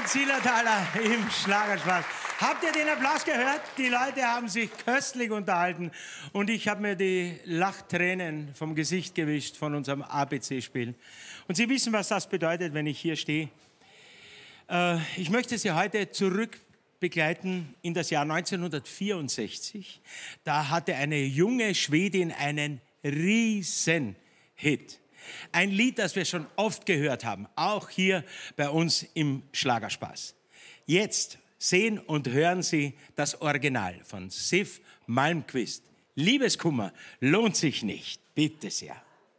Zillertaler im Schlagerspaß. Habt ihr den Applaus gehört? Die Leute haben sich köstlich unterhalten und ich habe mir die Lachtränen vom Gesicht gewischt von unserem A B C-Spiel. Und Sie wissen, was das bedeutet, wenn ich hier stehe. Äh, ich möchte Sie heute zurück begleiten in das Jahr neunzehnhundertvierundsechzig. Da hatte eine junge Schwedin einen Riesenhit. Ein Lied, das wir schon oft gehört haben, auch hier bei uns im Schlagerspaß. Jetzt sehen und hören Sie das Original von Siw Malmkvist. Liebeskummer lohnt sich nicht. Bitte sehr.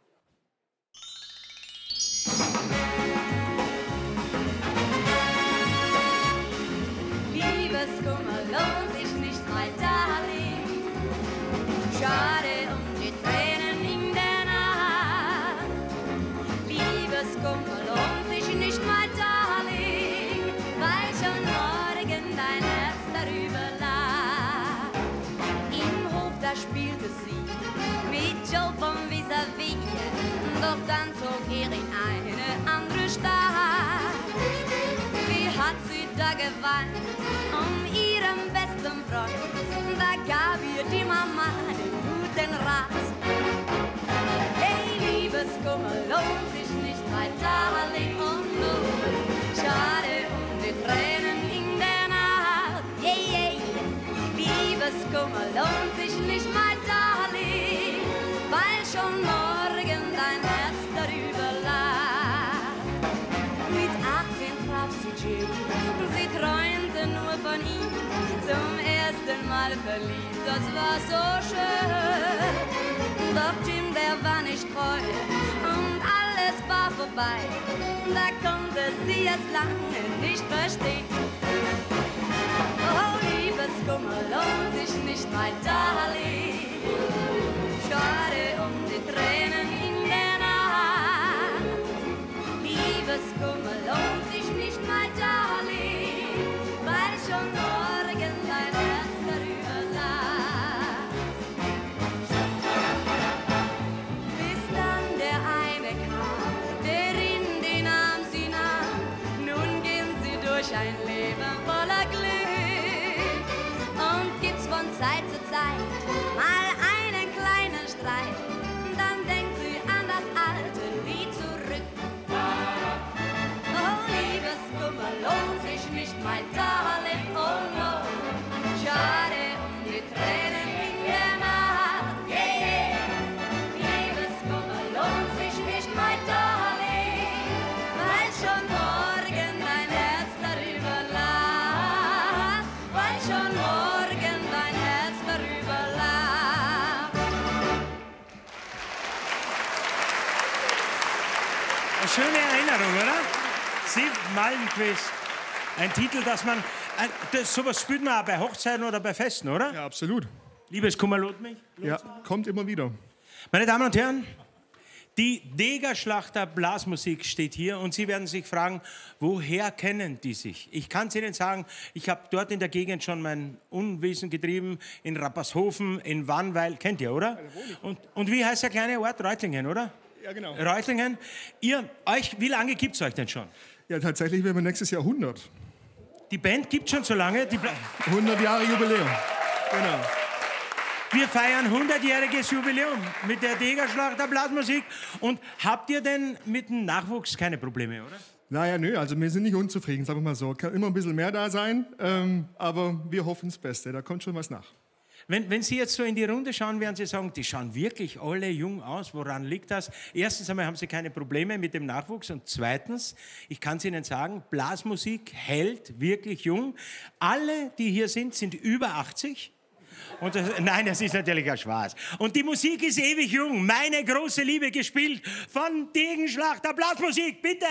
Liebeskummer lohnt sich nicht, mein Darling. Schade um die Tränen in der Nacht. Liebeskummer lohnt sich nicht, mein Darling, weil schon morgen dein Herz darüber lag. Im Hof, da spielte sie mit Joe vom Vis-a-vis, doch dann zog er in eine andere Stadt. Wie hat sie da geweint um ihren besten Freund, da gab ihr die Mama den guten Rat. Hey, Liebeskummer lohnt sich nicht, mein Darling, und nun schade um die Tränen in der Nacht. Yeah, yeah. Liebeskummer lohnt sich nicht, mein Darling, weil schon morgen dein Herz darüber lag. Mit achtzehn traf sie Jim, sie träumte nur von ihm, zum ersten Mal verliebt, das war so schön. Doch Jim, der war nicht treu und alles war vorbei, da konnte sie es lange nicht verstehen. Oh, Liebeskummer lohnt sich nicht, mein Darling, schade um die Tränen in der Nacht. Liebeskummer lohnt sich nicht, mein Darling, weil schon morgen dein Herz darüber lag. Bis dann der eine kam, der in die nahm sie nahm, nun gehen sie durch ein Leben voller Glück. Und gibt's von Zeit zu Zeit mal einen kleinen Streit, dann denkt sie an das alte Lied zurück. Oh, Liebeskummer lohnt sich nicht, mein Darling, oh no. Schade um die Tränen in der Nacht, yeah, yeah. Liebeskummer lohnt sich nicht, mein Darling, weil schon morgen dein Herz darüber lag, weil schon morgen dein Herz darüber lag. Eine schöne Erinnerung, oder? Siw Malmkvist. Ein Titel, das man... Ein, das, sowas spielt man auch bei Hochzeiten oder bei Festen, oder? Ja, absolut. Liebeskummer lohnt mich? Lohnt Ja, sich? kommt immer wieder. Meine Damen und Herren, die Degerschlachter Blasmusik steht hier und Sie werden sich fragen, woher kennen die sich? Ich kann es Ihnen sagen, ich habe dort in der Gegend schon mein Unwesen getrieben, in Rappershofen, in Wannweil, kennt ihr, oder? Und, und wie heißt der kleine Ort? Reutlingen, oder? Ja, genau. Reutlingen. Ihr, euch, wie lange gibt es euch denn schon? Ja, tatsächlich werden wir nächstes Jahr hundert. Die Band gibt schon so lange? Die hundert Jahre Jubiläum. Genau. Wir feiern hundertjähriges Jubiläum mit der Degerschlachter Blasmusik. Und habt ihr denn mit dem Nachwuchs keine Probleme, oder? Naja, nö, also wir sind nicht unzufrieden, sagen wir mal so. Kann immer ein bisschen mehr da sein, ähm, aber wir hoffen das Beste. Da kommt schon was nach. Wenn, wenn Sie jetzt so in die Runde schauen, werden Sie sagen, die schauen wirklich alle jung aus. Woran liegt das? Erstens einmal haben Sie keine Probleme mit dem Nachwuchs und zweitens, ich kann es Ihnen sagen, Blasmusik hält wirklich jung. Alle, die hier sind, sind über achtzig. Und das, nein, das ist natürlich ein Spaß. Und die Musik ist ewig jung. Meine große Liebe, gespielt von Degerschlachter Blasmusik. Bitte!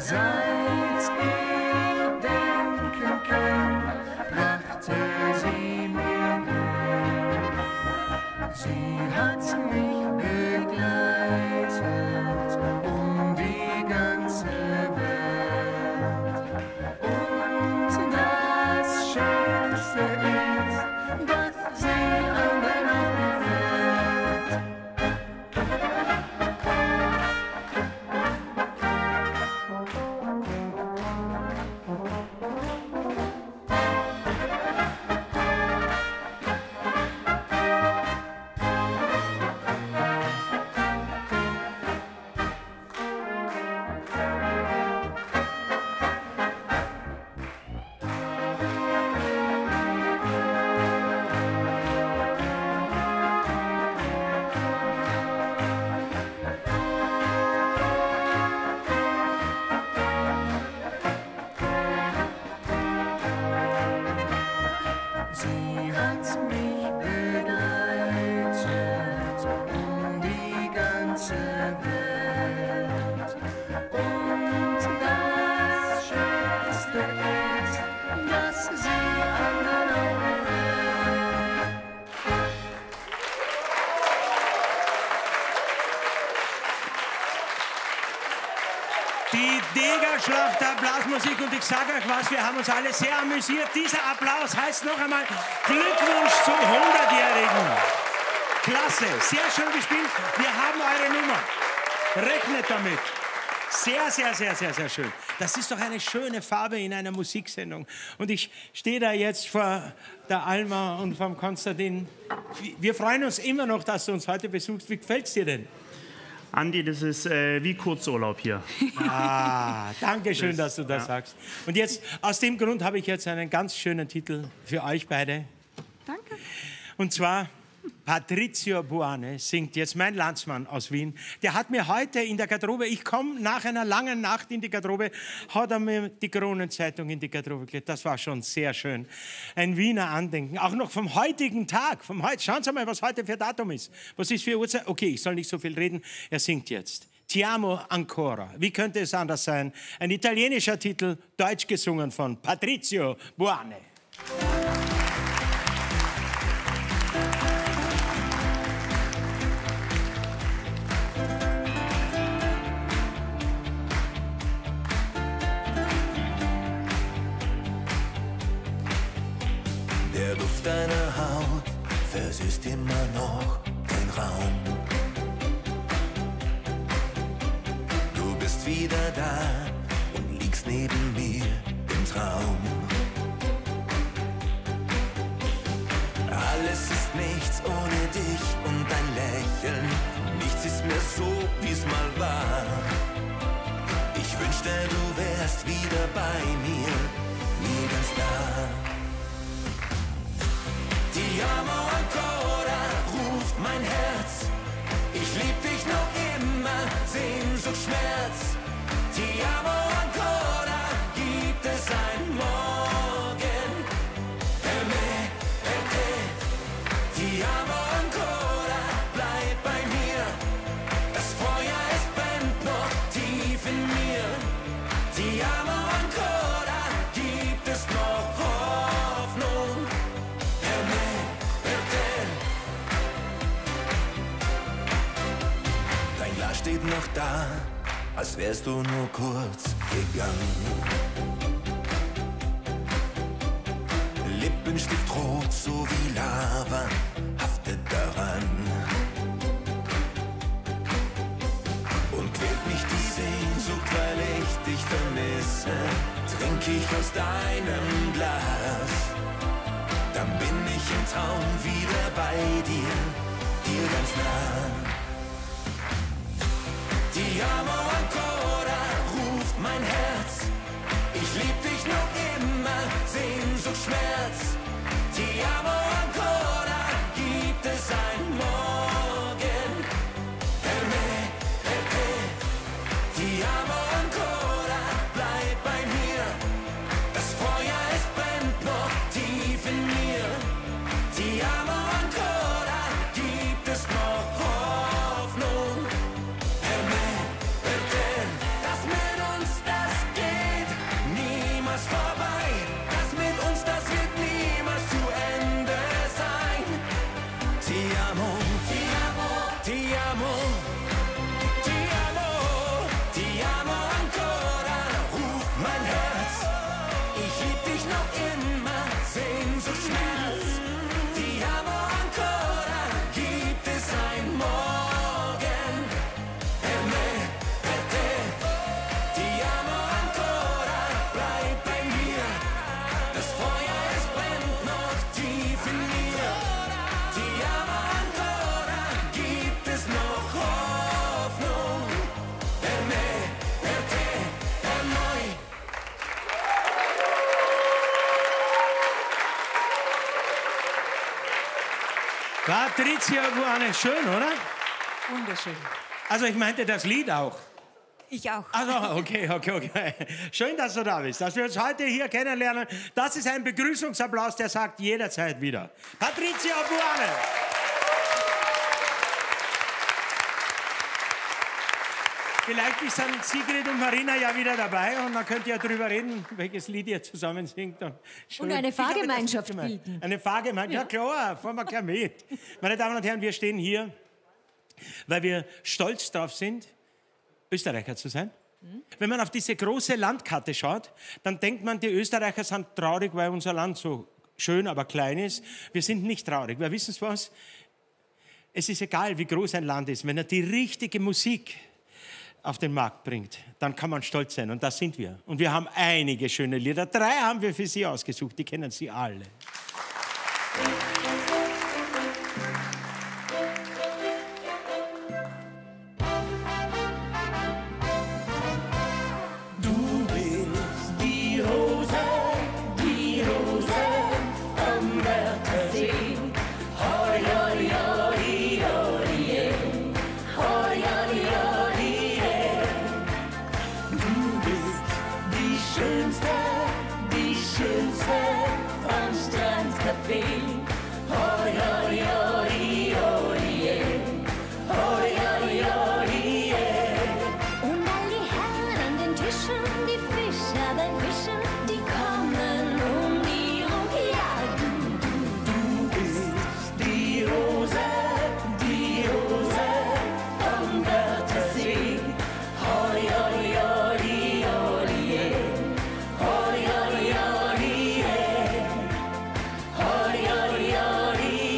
Seit ich denken kann, brachte sie mir Glück. Sie hat mich begleitet um die ganze Welt. Und das Schönste ist, dass sie anderen auch gefällt. Sie hat mich begleitet um die ganze Welt. Und das Schönste ist, dass sie anderen auch gefällt. Die Degerschlachter Blasmusik und ich sage euch was, wir haben uns alle sehr amüsiert. Dieser Applaus heißt noch einmal Glückwunsch zum hundertjährigen. Klasse, sehr schön gespielt. Wir haben eure Nummer. Rechnet damit. Sehr, sehr, sehr, sehr, sehr schön. Das ist doch eine schöne Farbe in einer Musiksendung. Und ich stehe da jetzt vor der Alma und vom Konstantin. Wir freuen uns immer noch, dass du uns heute besuchst. Wie gefällt's dir denn? Andi, das ist äh, wie Kurzurlaub hier. Ah, danke schön, dass du das ja. sagst. Und jetzt, aus dem Grund habe ich jetzt einen ganz schönen Titel für euch beide. Danke. Und zwar Patrizio Buane singt jetzt, mein Landsmann aus Wien. Der hat mir heute in der Garderobe, ich komme nach einer langen Nacht in die Garderobe, hat er mir die Kronenzeitung in die Garderobe gelegt. Das war schon sehr schön. Ein Wiener Andenken, auch noch vom heutigen Tag. Vom heut. Schauen Sie mal, was heute für Datum ist. Was ist für Uhrzeit? Okay, ich soll nicht so viel reden. Er singt jetzt. Ti amo ancora. Wie könnte es anders sein? Ein italienischer Titel, deutsch gesungen von Patrizio Buane. Der Duft deiner Haut versüßt immer noch den Raum. Du bist wieder da und liegst neben mir im Traum. Alles ist nichts ohne dich und dein Lächeln. Nichts ist mehr so, wie's mal war. Ich wünschte, du wärst wieder bei mir, mir ganz nah. Ti amo ancora, ruft mein Herz. Ich lieb dich noch immer, Sehnsucht, Schmerz. Ti amo ancora, gibt es ein Morgen? Per me, per te. Ti amo ancora, bleib bei mir. Das Feuer, es brennt noch tief in mir. Ti amo ancora, gibt es noch Hoffnung? Dein Glas steht noch da, als wärst du nur kurz gegangen. Lippenstift rot, so wie Lava, haftet daran. Und quält mich die Sehnsucht, weil ich dich vermisse. Trink ich aus deinem Glas, dann bin ich im Traum wieder bei dir, dir ganz nah. Ti amo ancora, ruft mein Herz. Ich lieb dich noch immer, Sehnsucht, Schmerz. Ti amo ancora, gibt es ein Morgen? Per me, per te. Ti amo ancora, bleib bei mir. Das Feuer, es brennt noch tief in mir. Ti amo ancora, gibt es noch Hoffnung? Per me, per te, dass mit uns das Patricia Buane, schön, oder? Wunderschön. Also ich meinte das Lied auch. Ich auch. Also, okay, okay, okay. Schön, dass du da bist, dass wir uns heute hier kennenlernen. Das ist ein Begrüßungsapplaus, der sagt jederzeit wieder. Patricia Buane. Vielleicht ist dann Sigrid und Marina ja wieder dabei und dann könnt ihr ja drüber reden, welches Lied ihr zusammen singt. Und, Und eine Ich glaube, das ist Fahrgemeinschaft gemeint. bilden. Eine Fahrgemeinschaft, ja, ja klar, fahren wir gleich mit. Meine Damen und Herren, wir stehen hier, weil wir stolz drauf sind, Österreicher zu sein. Mhm. Wenn man auf diese große Landkarte schaut, dann denkt man, die Österreicher sind traurig, weil unser Land so schön, aber klein ist. Wir sind nicht traurig, weil wissen Sie was? Es ist egal, wie groß ein Land ist, wenn er die richtige Musik auf den Markt bringt, dann kann man stolz sein. Und das sind wir. Und wir haben einige schöne Lieder. Drei haben wir für Sie ausgesucht, die kennen Sie alle. Du bist die Rose, die Rose vom Wörthersee. Hoi, hoi, hoi, hoi, hoi, hoi, hoi, du bist die Schönste, die Schönste vom Strandcafé. Hoi, hoi, hoi, hoi, hoi, hoi, hoi, Und all die Herren an den Tischen, die Fischer beim Fischen, die kommen um die rum. Ja, du, du bist die Rose, die Rose vom Wörthersee. Hoi, hoi, hoi, hoi, hoi, hoi, hoi, hoi, hoi, hoi,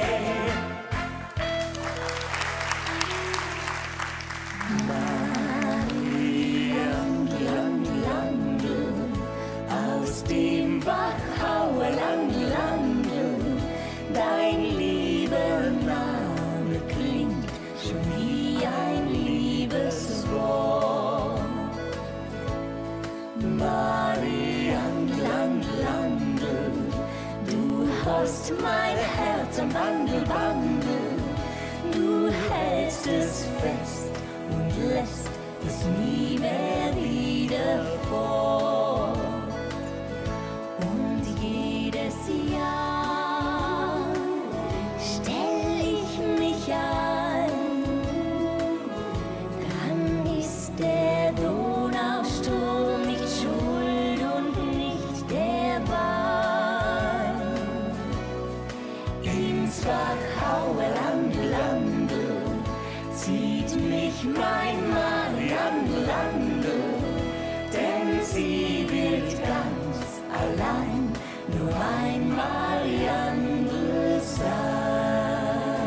aus dem Wachauer Land, Landl, dein lieber Name klingt schon wie ein Liebeswort. Marian, Land, Landl, du hast mein Herz am Wandel, Wandel, du hältst es fest und lässt es nie mehr wieder vor. und jedes Jahr stell ich mich ein. Dann ist der Donaustrom nicht schuld und nicht der Wein. Ins Wachauer Land, Landl, zieht mich mein Marian, Landl, denn sie wird ganz allein nur ein Mariandl sein.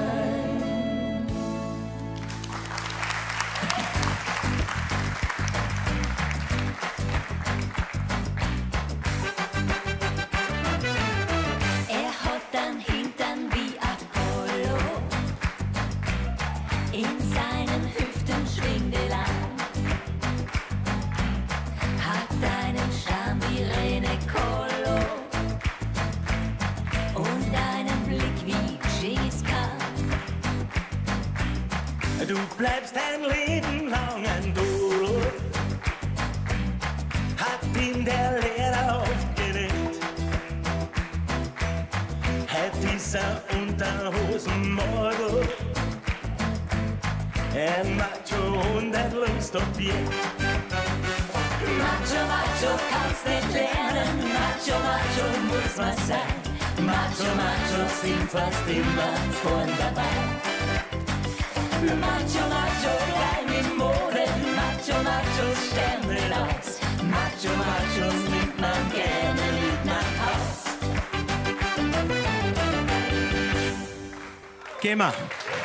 Er hat einen Hintern wie Apollo, in seinen Hüften schwingt Elan, hat einen Charme wie Rene Colo und einen Blick wie Genghis Khan. Du bleibst dein Leben lang ein Dolo, hat ihm der Lehrer aufgelegt. Hat dieser Unterhosenmodel ein Macho und ein Lustobjekt. Macho, Macho, kannst nicht lernen, Macho, Macho, muss man sein. Macho, Macho, sind fast immer vorn dabei. Macho, Macho, rein in Mode, Macho, Macho, Stempel aus. Macho, Macho, nimmt man gerne mit nach Haus. Geh mal.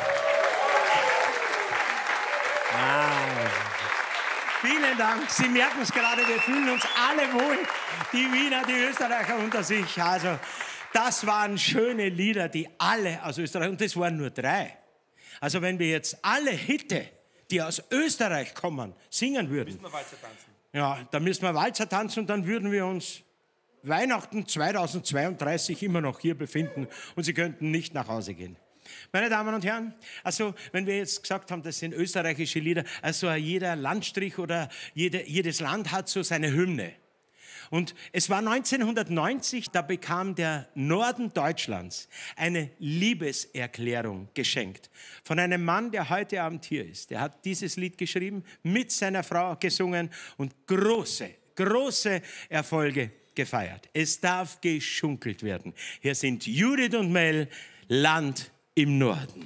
Ah. Vielen Dank. Sie merken es gerade, wir fühlen uns alle wohl, die Wiener, die Österreicher unter sich. Also, das waren schöne Lieder, die alle aus Österreich, und das waren nur drei. Also, wenn wir jetzt alle Hitte, die aus Österreich kommen, singen würden, Müssen wir Walzer tanzen. ja, dann müssen wir Walzer tanzen und dann würden wir uns Weihnachten zweitausendzweiunddreißig immer noch hier befinden und Sie könnten nicht nach Hause gehen. Meine Damen und Herren, also wenn wir jetzt gesagt haben, das sind österreichische Lieder, also jeder Landstrich oder jede, jedes Land hat so seine Hymne. Und es war neunzehnhundertneunzig, da bekam der Norden Deutschlands eine Liebeserklärung geschenkt von einem Mann, der heute Abend hier ist. Der hat dieses Lied geschrieben, mit seiner Frau gesungen und große, große Erfolge gefeiert. Es darf geschunkelt werden. Hier sind Judith und Mel, Land im Norden.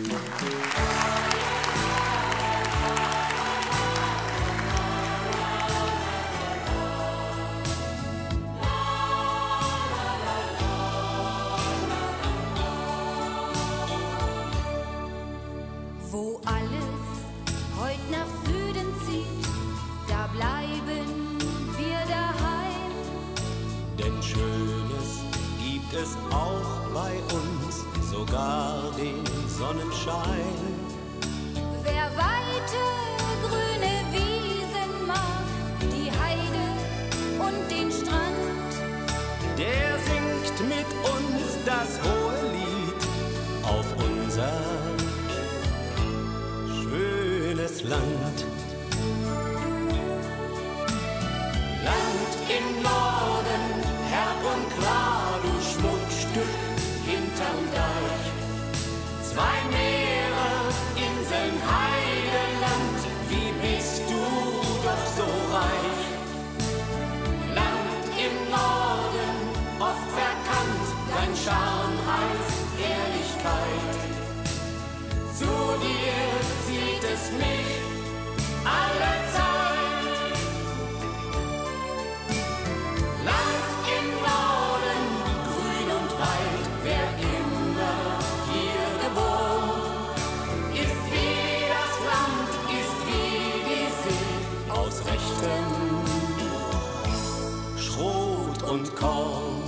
Wo alles heut nach Süden zieht, da bleiben wir daheim. Denn Schönes gibt es auch bei uns, sogar den Sonnenschein. Wer weite grüne Wiesen mag, die Heide und den Strand, Der singt mit uns das hohe Lied auf unser schönes Land. Land im Norden, herb und klar, du Schmuckstück hinterm Deich. Zwei Meere, Inseln, Heideland, wie bist du doch so reich. Land im Norden, oft verkannt, dein Charme heißt Ehrlichkeit. Zu dir zieht es mich alle Zeit. Land im Norden, grün und weit, wer immer hier geboren, ist wie das Land, ist wie die See, aus rechtem Schrot und Korn.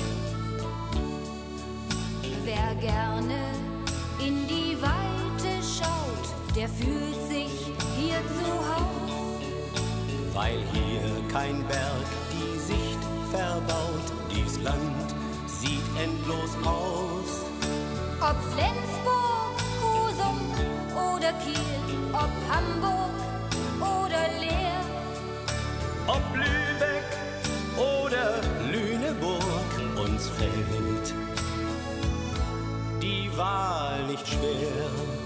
wer gerne in die Weite schaut, der fühlt sich hier zu Haus. Weil hier kein Berg die Sicht verbaut, dies Land sieht endlos aus. Ob Flensburg, Husum oder Kiel, ob Hamburg oder Leer, Ob Lübeck oder Lüneburg, uns fällt die Wahl nicht schwer.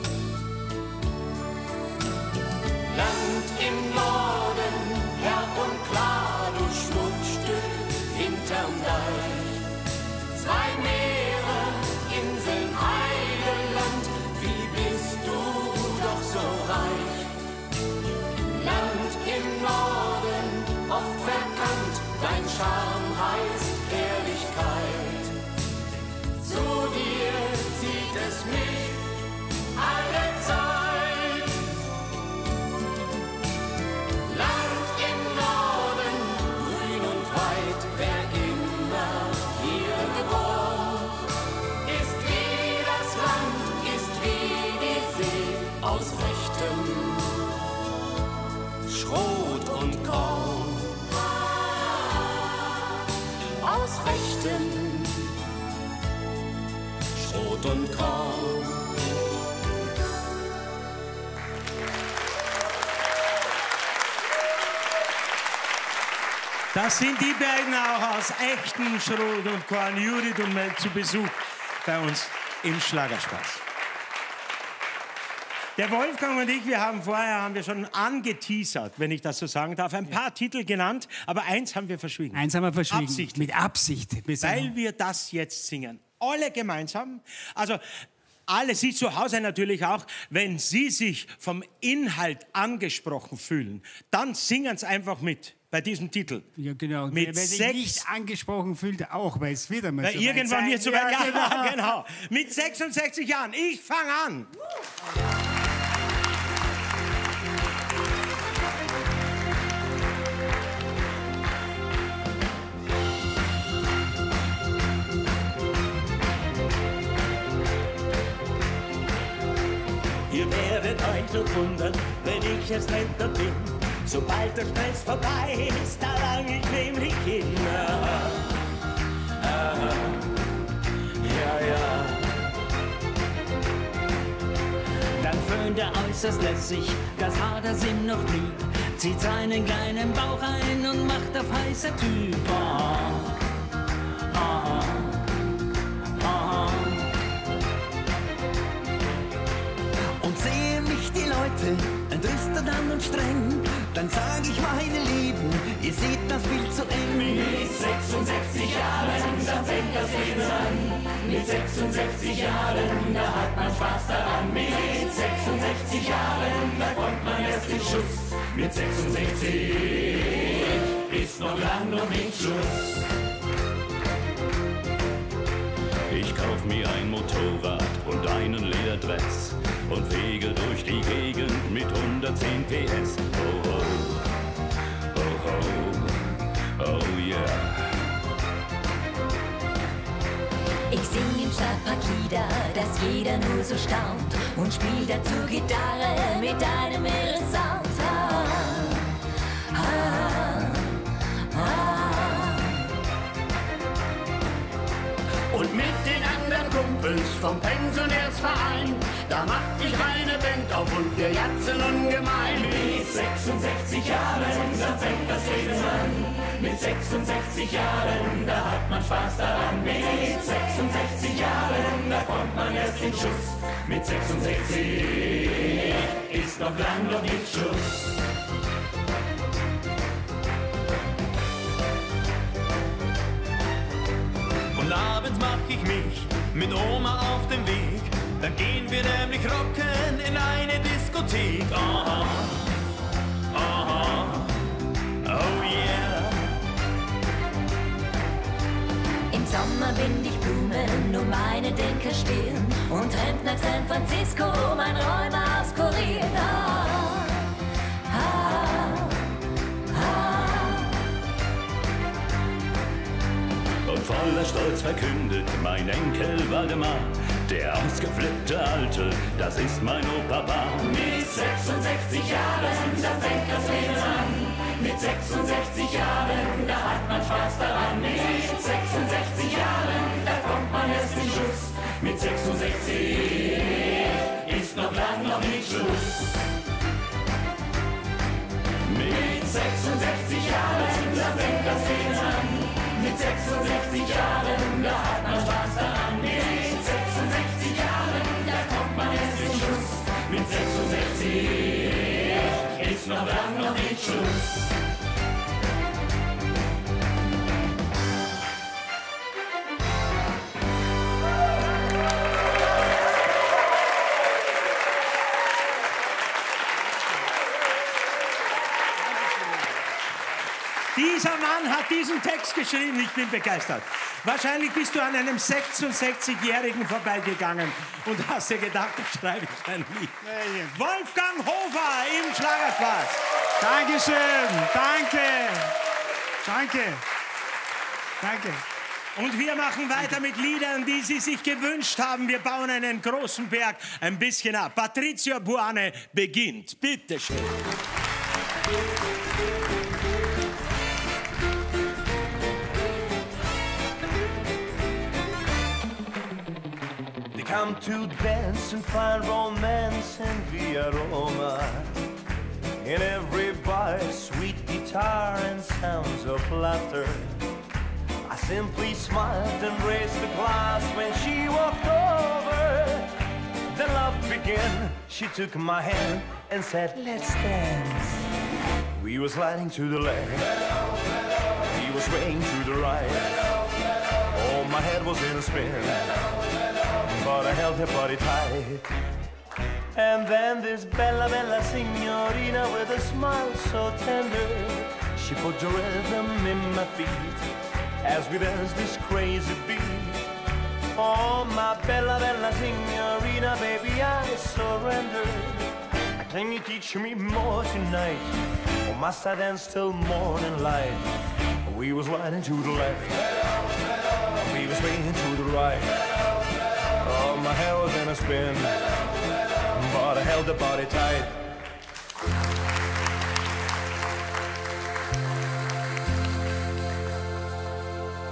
Land im Norden, herb und klar, du Schmuckstück hinterm Deich. Zwei Meere, Inseln, Heideland, wie bist du doch so reich. Land im Norden, oft verkannt, dein Charme heißt Ehrlichkeit. Zu dir zieht es mich alle Zeit. Land im Norden, grün und weit, wer immer hier geboren, ist wie das Land, ist wie die See, aus rechtem Schrot und Korn. Aus rechtem Schrot und Korn. Das sind die beiden auch aus echten Schrot und Korn, Judith und Mel, zu Besuch bei uns im Schlagerspaß. Der Wolfgang und ich, wir haben vorher haben wir schon angeteasert, wenn ich das so sagen darf, ein paar Titel genannt, aber eins haben wir verschwiegen. Eins haben wir verschwiegen. Absichtlich. Mit Absicht. Weil wir das jetzt singen. Alle gemeinsam. Also alle Sie zu Hause natürlich auch, wenn Sie sich vom Inhalt angesprochen fühlen, dann singen Sie einfach mit bei diesem Titel. Ja, genau. Mit Wer sich sechs, nicht angesprochen fühlt, auch, weil es wieder mal weil so irgendwann weit wird so sein. weit. Ja, Ja, genau. genau. Mit sechsundsechzig Jahren. Ich fange an. Ihr werdet euch so wundern, wenn ich jetzt Rentner bin. Sobald der Stress vorbei ist, da lang ich nämlich hin. Aha, aha, ja, ja. er äußerst lässig, das Haar, das ihm noch blieb, zieht seinen kleinen Bauch ein und macht auf heißer Typ. Oh, oh, oh. Und sehe mich die Leute entrüstet an und streng, dann sag ich, meine Lieben, ihr seht das Bild zu eng. Mit sechsundsechzig Jahren, da fängt das Leben an. Mit sechsundsechzig Jahren, da hat man Spaß daran. Mit sechsundsechzig Jahren, da kommt man erst in Schuss. Mit sechsundsechzig ist noch lang noch nicht Schluss. Ich kauf mir ein Motorrad und einen Leerdress und fege durch die Gegend mit hundertzehn P S. Oh, oh, oh, oh, oh yeah. Ich sing im Stadtpark Lieder, dass jeder nur so staunt und spiel dazu Gitarre mit einem irren Sound. Ah, ah, ah. Und mit den anderen Kumpels vom Pensionärsverein, da mach ich meine Band auf und wir jatzen ungemein. Mit sechsundsechzig Jahren, da fängt das Leben an. Mit sechsundsechzig Jahren, da hat man Spaß daran. Mit sechsundsechzig Jahren, da kommt man erst in Schuss. Mit sechsundsechzig ist noch lang noch nicht Schluss. Und abends mach ich mich mit Oma auf den Weg. Dann gehen wir nämlich rocken in eine Diskothek. Aha, aha, oh yeah. Im Sommer bind ich Blumen um meine Denkerstirn und rennt nach San Francisco mein Räuber auskurieren. Ah, ah, ah. Und voller Stolz verkündet mein Enkel Waldemar, der ausgeflippte Alte, das ist mein Opa. Mit sechsundsechzig Jahren, da fängt das Leben an. Mit sechsundsechzig Jahren, da hat man Spaß daran. Mit sechsundsechzig Jahren, da kommt man erst in Schuss. Mit sechsundsechzig ist noch lang noch nicht Schluss. Mit sechsundsechzig Jahren, da fängt das Leben an. Mit sechsundsechzig Jahren, da hat man Spaß daran. Mit sechsundsechzig Jahren, da kommt man erst in Schuss. Mit sechsundsechzig ist noch lang noch nicht Schluss. Dieser Mann hat diesen Text geschrieben, ich bin begeistert. Wahrscheinlich bist du an einem sechsundsechzigjährigen vorbeigegangen und hast dir gedacht, da schreibe ich ein Lied. Wolfgang Hofer im Schlagerquarz. Dankeschön, danke, danke, danke. Und wir machen weiter mit Liedern, die Sie sich gewünscht haben. Wir bauen einen großen Berg ein bisschen ab. Patrizio Buane beginnt. Bitte schön. Come to dance and find romance in Via Roma. In every bar, sweet guitar and sounds of laughter. I simply smiled and raised the glass when she walked over. Then love began. She took my hand and said, let's dance. We were sliding to the left. He was swaying to the right. Oh, my head was in a spin. But I held her body tight. And then this bella, bella signorina with a smile so tender, she put the rhythm in my feet as we danced this crazy beat. Oh, my bella, bella signorina, baby, I surrender. Can you teach me more tonight? Or must I dance till morning light? We was sliding to the left, we was swinging to the right. Oh, my hair was in a spin, but I held the body tight.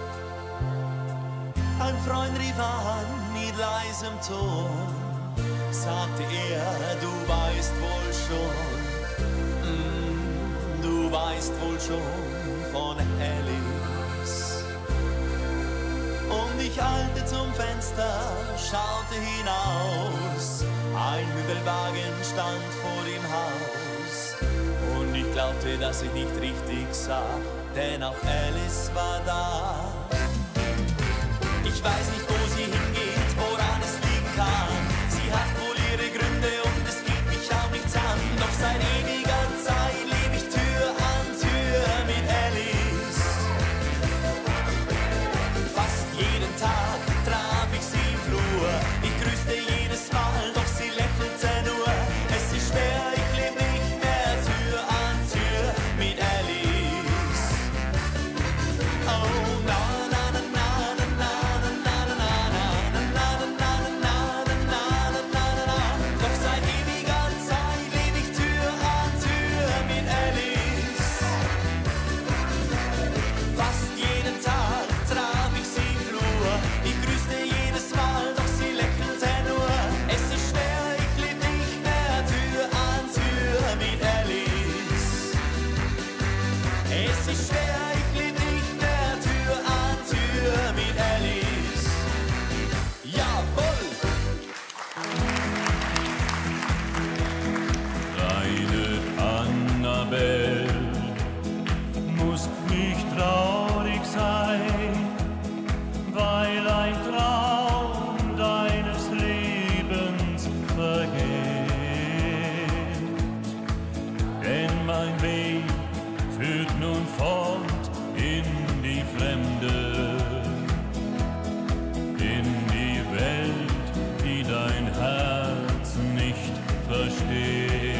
Ein Freund rief an mit leisem Ton, sagte er, du weißt wohl schon, mm, du weißt wohl schon von Alice. Und ich eilte zum Fenster, schaute hinaus, ein Hügelwagen stand vor dem Haus. Und ich glaubte, dass ich nicht richtig sah, denn auch Alice war da. Ich weiß nicht, wo sie hingeht, woran es liegen kann. Sie hat wohl ihre Gründe und es geht mich auch nichts an. Doch seit ewiger Zeit lebe ich Tür an Tür mit Alice. Fast jeden Tag traf ich sie im Flur. Ich grüßte jedes Mal, doch sie lächelte nur. Es ist schwer, ich lebe nicht mehr Tür an Tür mit Alice. Oh, na, na, na, na, na, na, na, na, na, na, na, na, na, na, na, na, na, na. Doch seit ewiger Zeit lebe ich Tür an Tür mit Alice. Fast jeden Tag traf ich sie im Flur. Ich grüßte jedes Mal, doch sie lächelte nur. Es ist schwer, ich lebe nicht mehr Tür an Tür mit Alice. Es ist schwer, ich lebe nicht mehr Tür an Tür mit Alice. Jawohl! Kleine Annabelle, musst nicht traurig sein, weil ein Traum deines Lebens vergeht. Denn mein Weg führt nun fort in die Fremde, in die Welt, die dein Herz nicht versteht.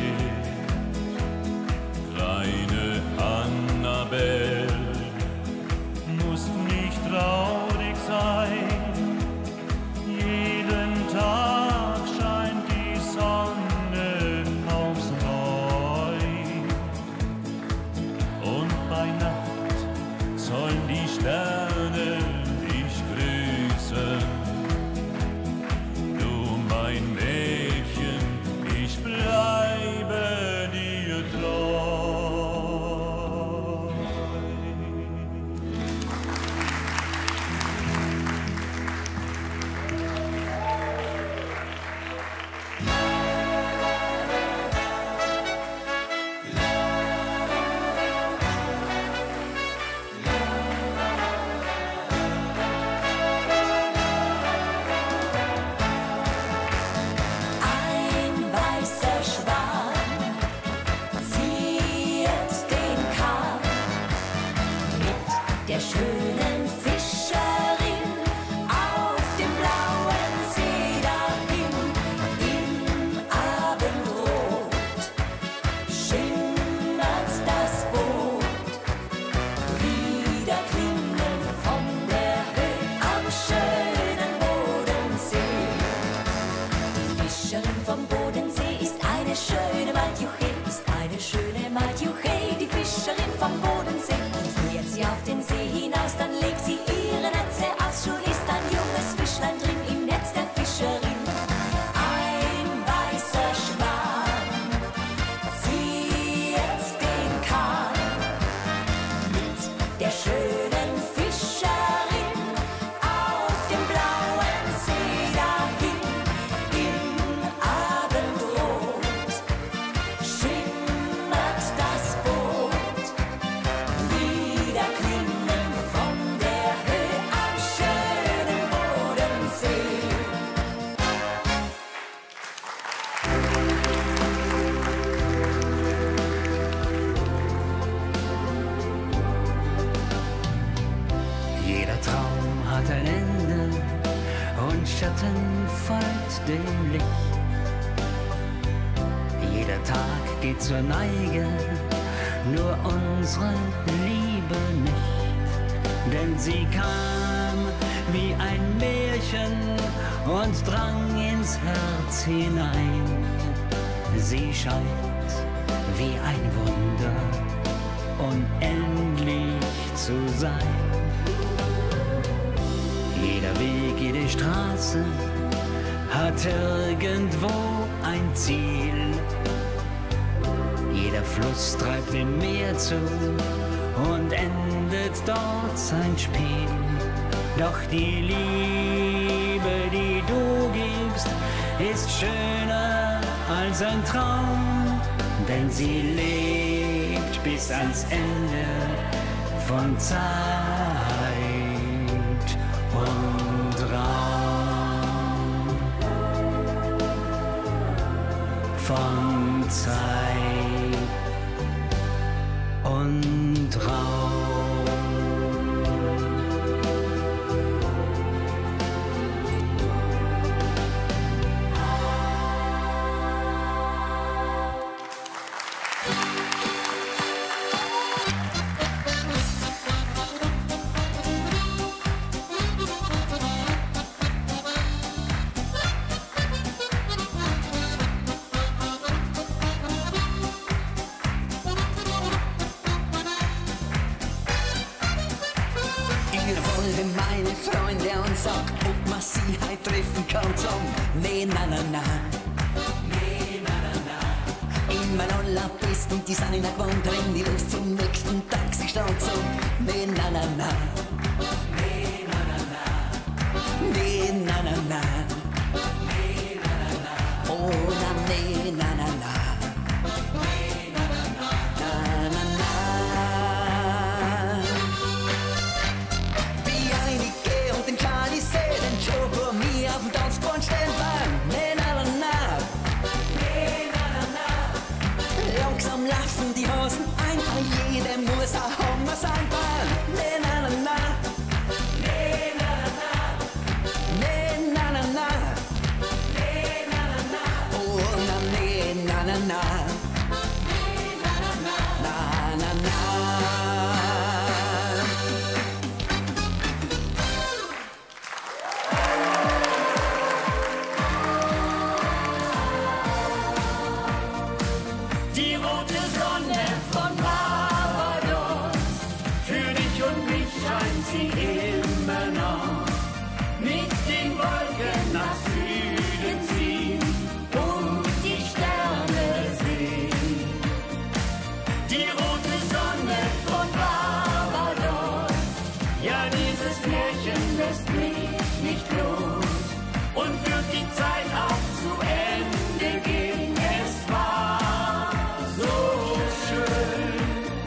Kleine Annabelle, musst nicht traurig sein. Jeden Tag scheint die Sonne aufs Neu. Und bei Nacht sollen die Sterne dich grüßen. Du, mein Mädchen, ich bleibe dir treu. Ein weißer Schwan zieht den Kahn mit der schönen Fischerin auf dem blauen See dahin. Im Abendrot schimmert das Boot, wieder klingen von der Höhe am schönen Bodensee. Die Fischerin vom Bodensee ist eine schöne Matjuche, ist eine schöne Matjuche, die Fischerin vom Bodensee. Fährt sie auf den See hinaus, dann legt sie ihre Netze aus, schon ist ein junges Fischlein drin im Netz der Fischerin. Ein weißer Schwan zieht den Kahn mit der schönen Fischerin auf dem blauen See dahin. Im Abendrot schimmert das Boot, wieder klingen von der Höhe am schönen Bodensee. Jeder Traum hat ein Ende und Schatten folgt dem Licht. Jeder Tag geht zur Neige, nur unsere Liebe nicht. Denn sie kam wie ein Märchen und drang ins Herz hinein. Sie scheint wie ein Wunder, unendlich zu sein. Jeder Weg, jede Straße hat irgendwo ein Ziel. Jeder Fluss treibt dem Meer zu und endet dort sein Spiel. Doch die Liebe, die du gibst, ist schöner als ein Traum, denn sie lebt bis ans Ende von Zeit und Raum. Von Zeit und Raum. Meine Freunde und sag, ob man sie heut treffen kann. Sag, nee, na, na, na. Nee, na, na, na. Immer alle bist und die sind in der Gewand, renn die los zum nächsten Taxistand. Sag, nee, na, na, na. Nee, na, na, na. Nee, na, na, na. Nee, na, na, na. Oh, na, nee, na, na, na. Nee, na, na, na. Na, na, na. Auf dem Tanzband stehen bleiben. Nee, na, na, na. Nee, na, na, na. Langsam laufen die Hosen ein, bei jedem muss ein Hammer sein Bein. Nee, na, na, na. Nee, na, na, na. Nee, na, na, na. Nee, na, na, na. Oh, na, nee, na, na, na. Nee, na, na, na. Na, na, na. Die rote Sonne von Barbados, für dich und mich scheint sie immer noch. Mit den Wolken nach Süden ziehen und die Sterne sehen. Die rote Sonne von Barbados, ja, dieses Märchen lässt mich nicht los und wird die Zeit auch zu Ende gehen. Es war so schön.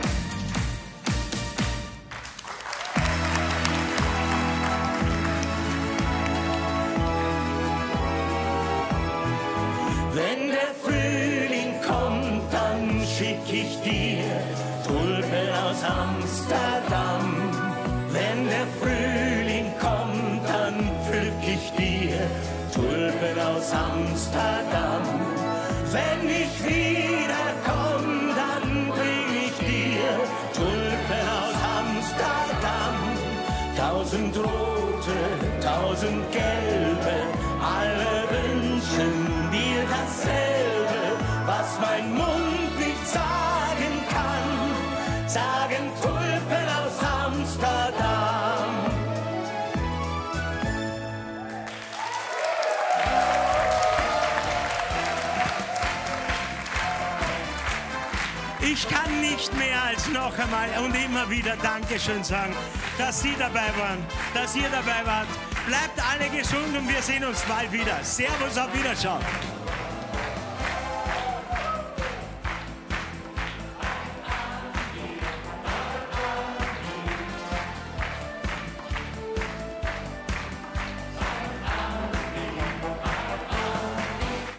Wenn der Frühling kommt, dann schick ich dir Tulpen aus Amsterdam. Wenn der Frühling kommt, dann pflück ich dir Tulpen aus Amsterdam. Wenn ich wiederkomm, dann bring ich dir Tulpen aus Amsterdam. Tausend rote, tausend gelbe, alle wünschen dir dasselbe, was mein Mund nicht sagen kann, sagen Tulpen aus Amsterdam. Ich kann nicht mehr als noch einmal und immer wieder Dankeschön sagen, dass Sie dabei waren, dass ihr dabei wart. Bleibt alle gesund und wir sehen uns bald wieder. Servus, auf Wiederschauen.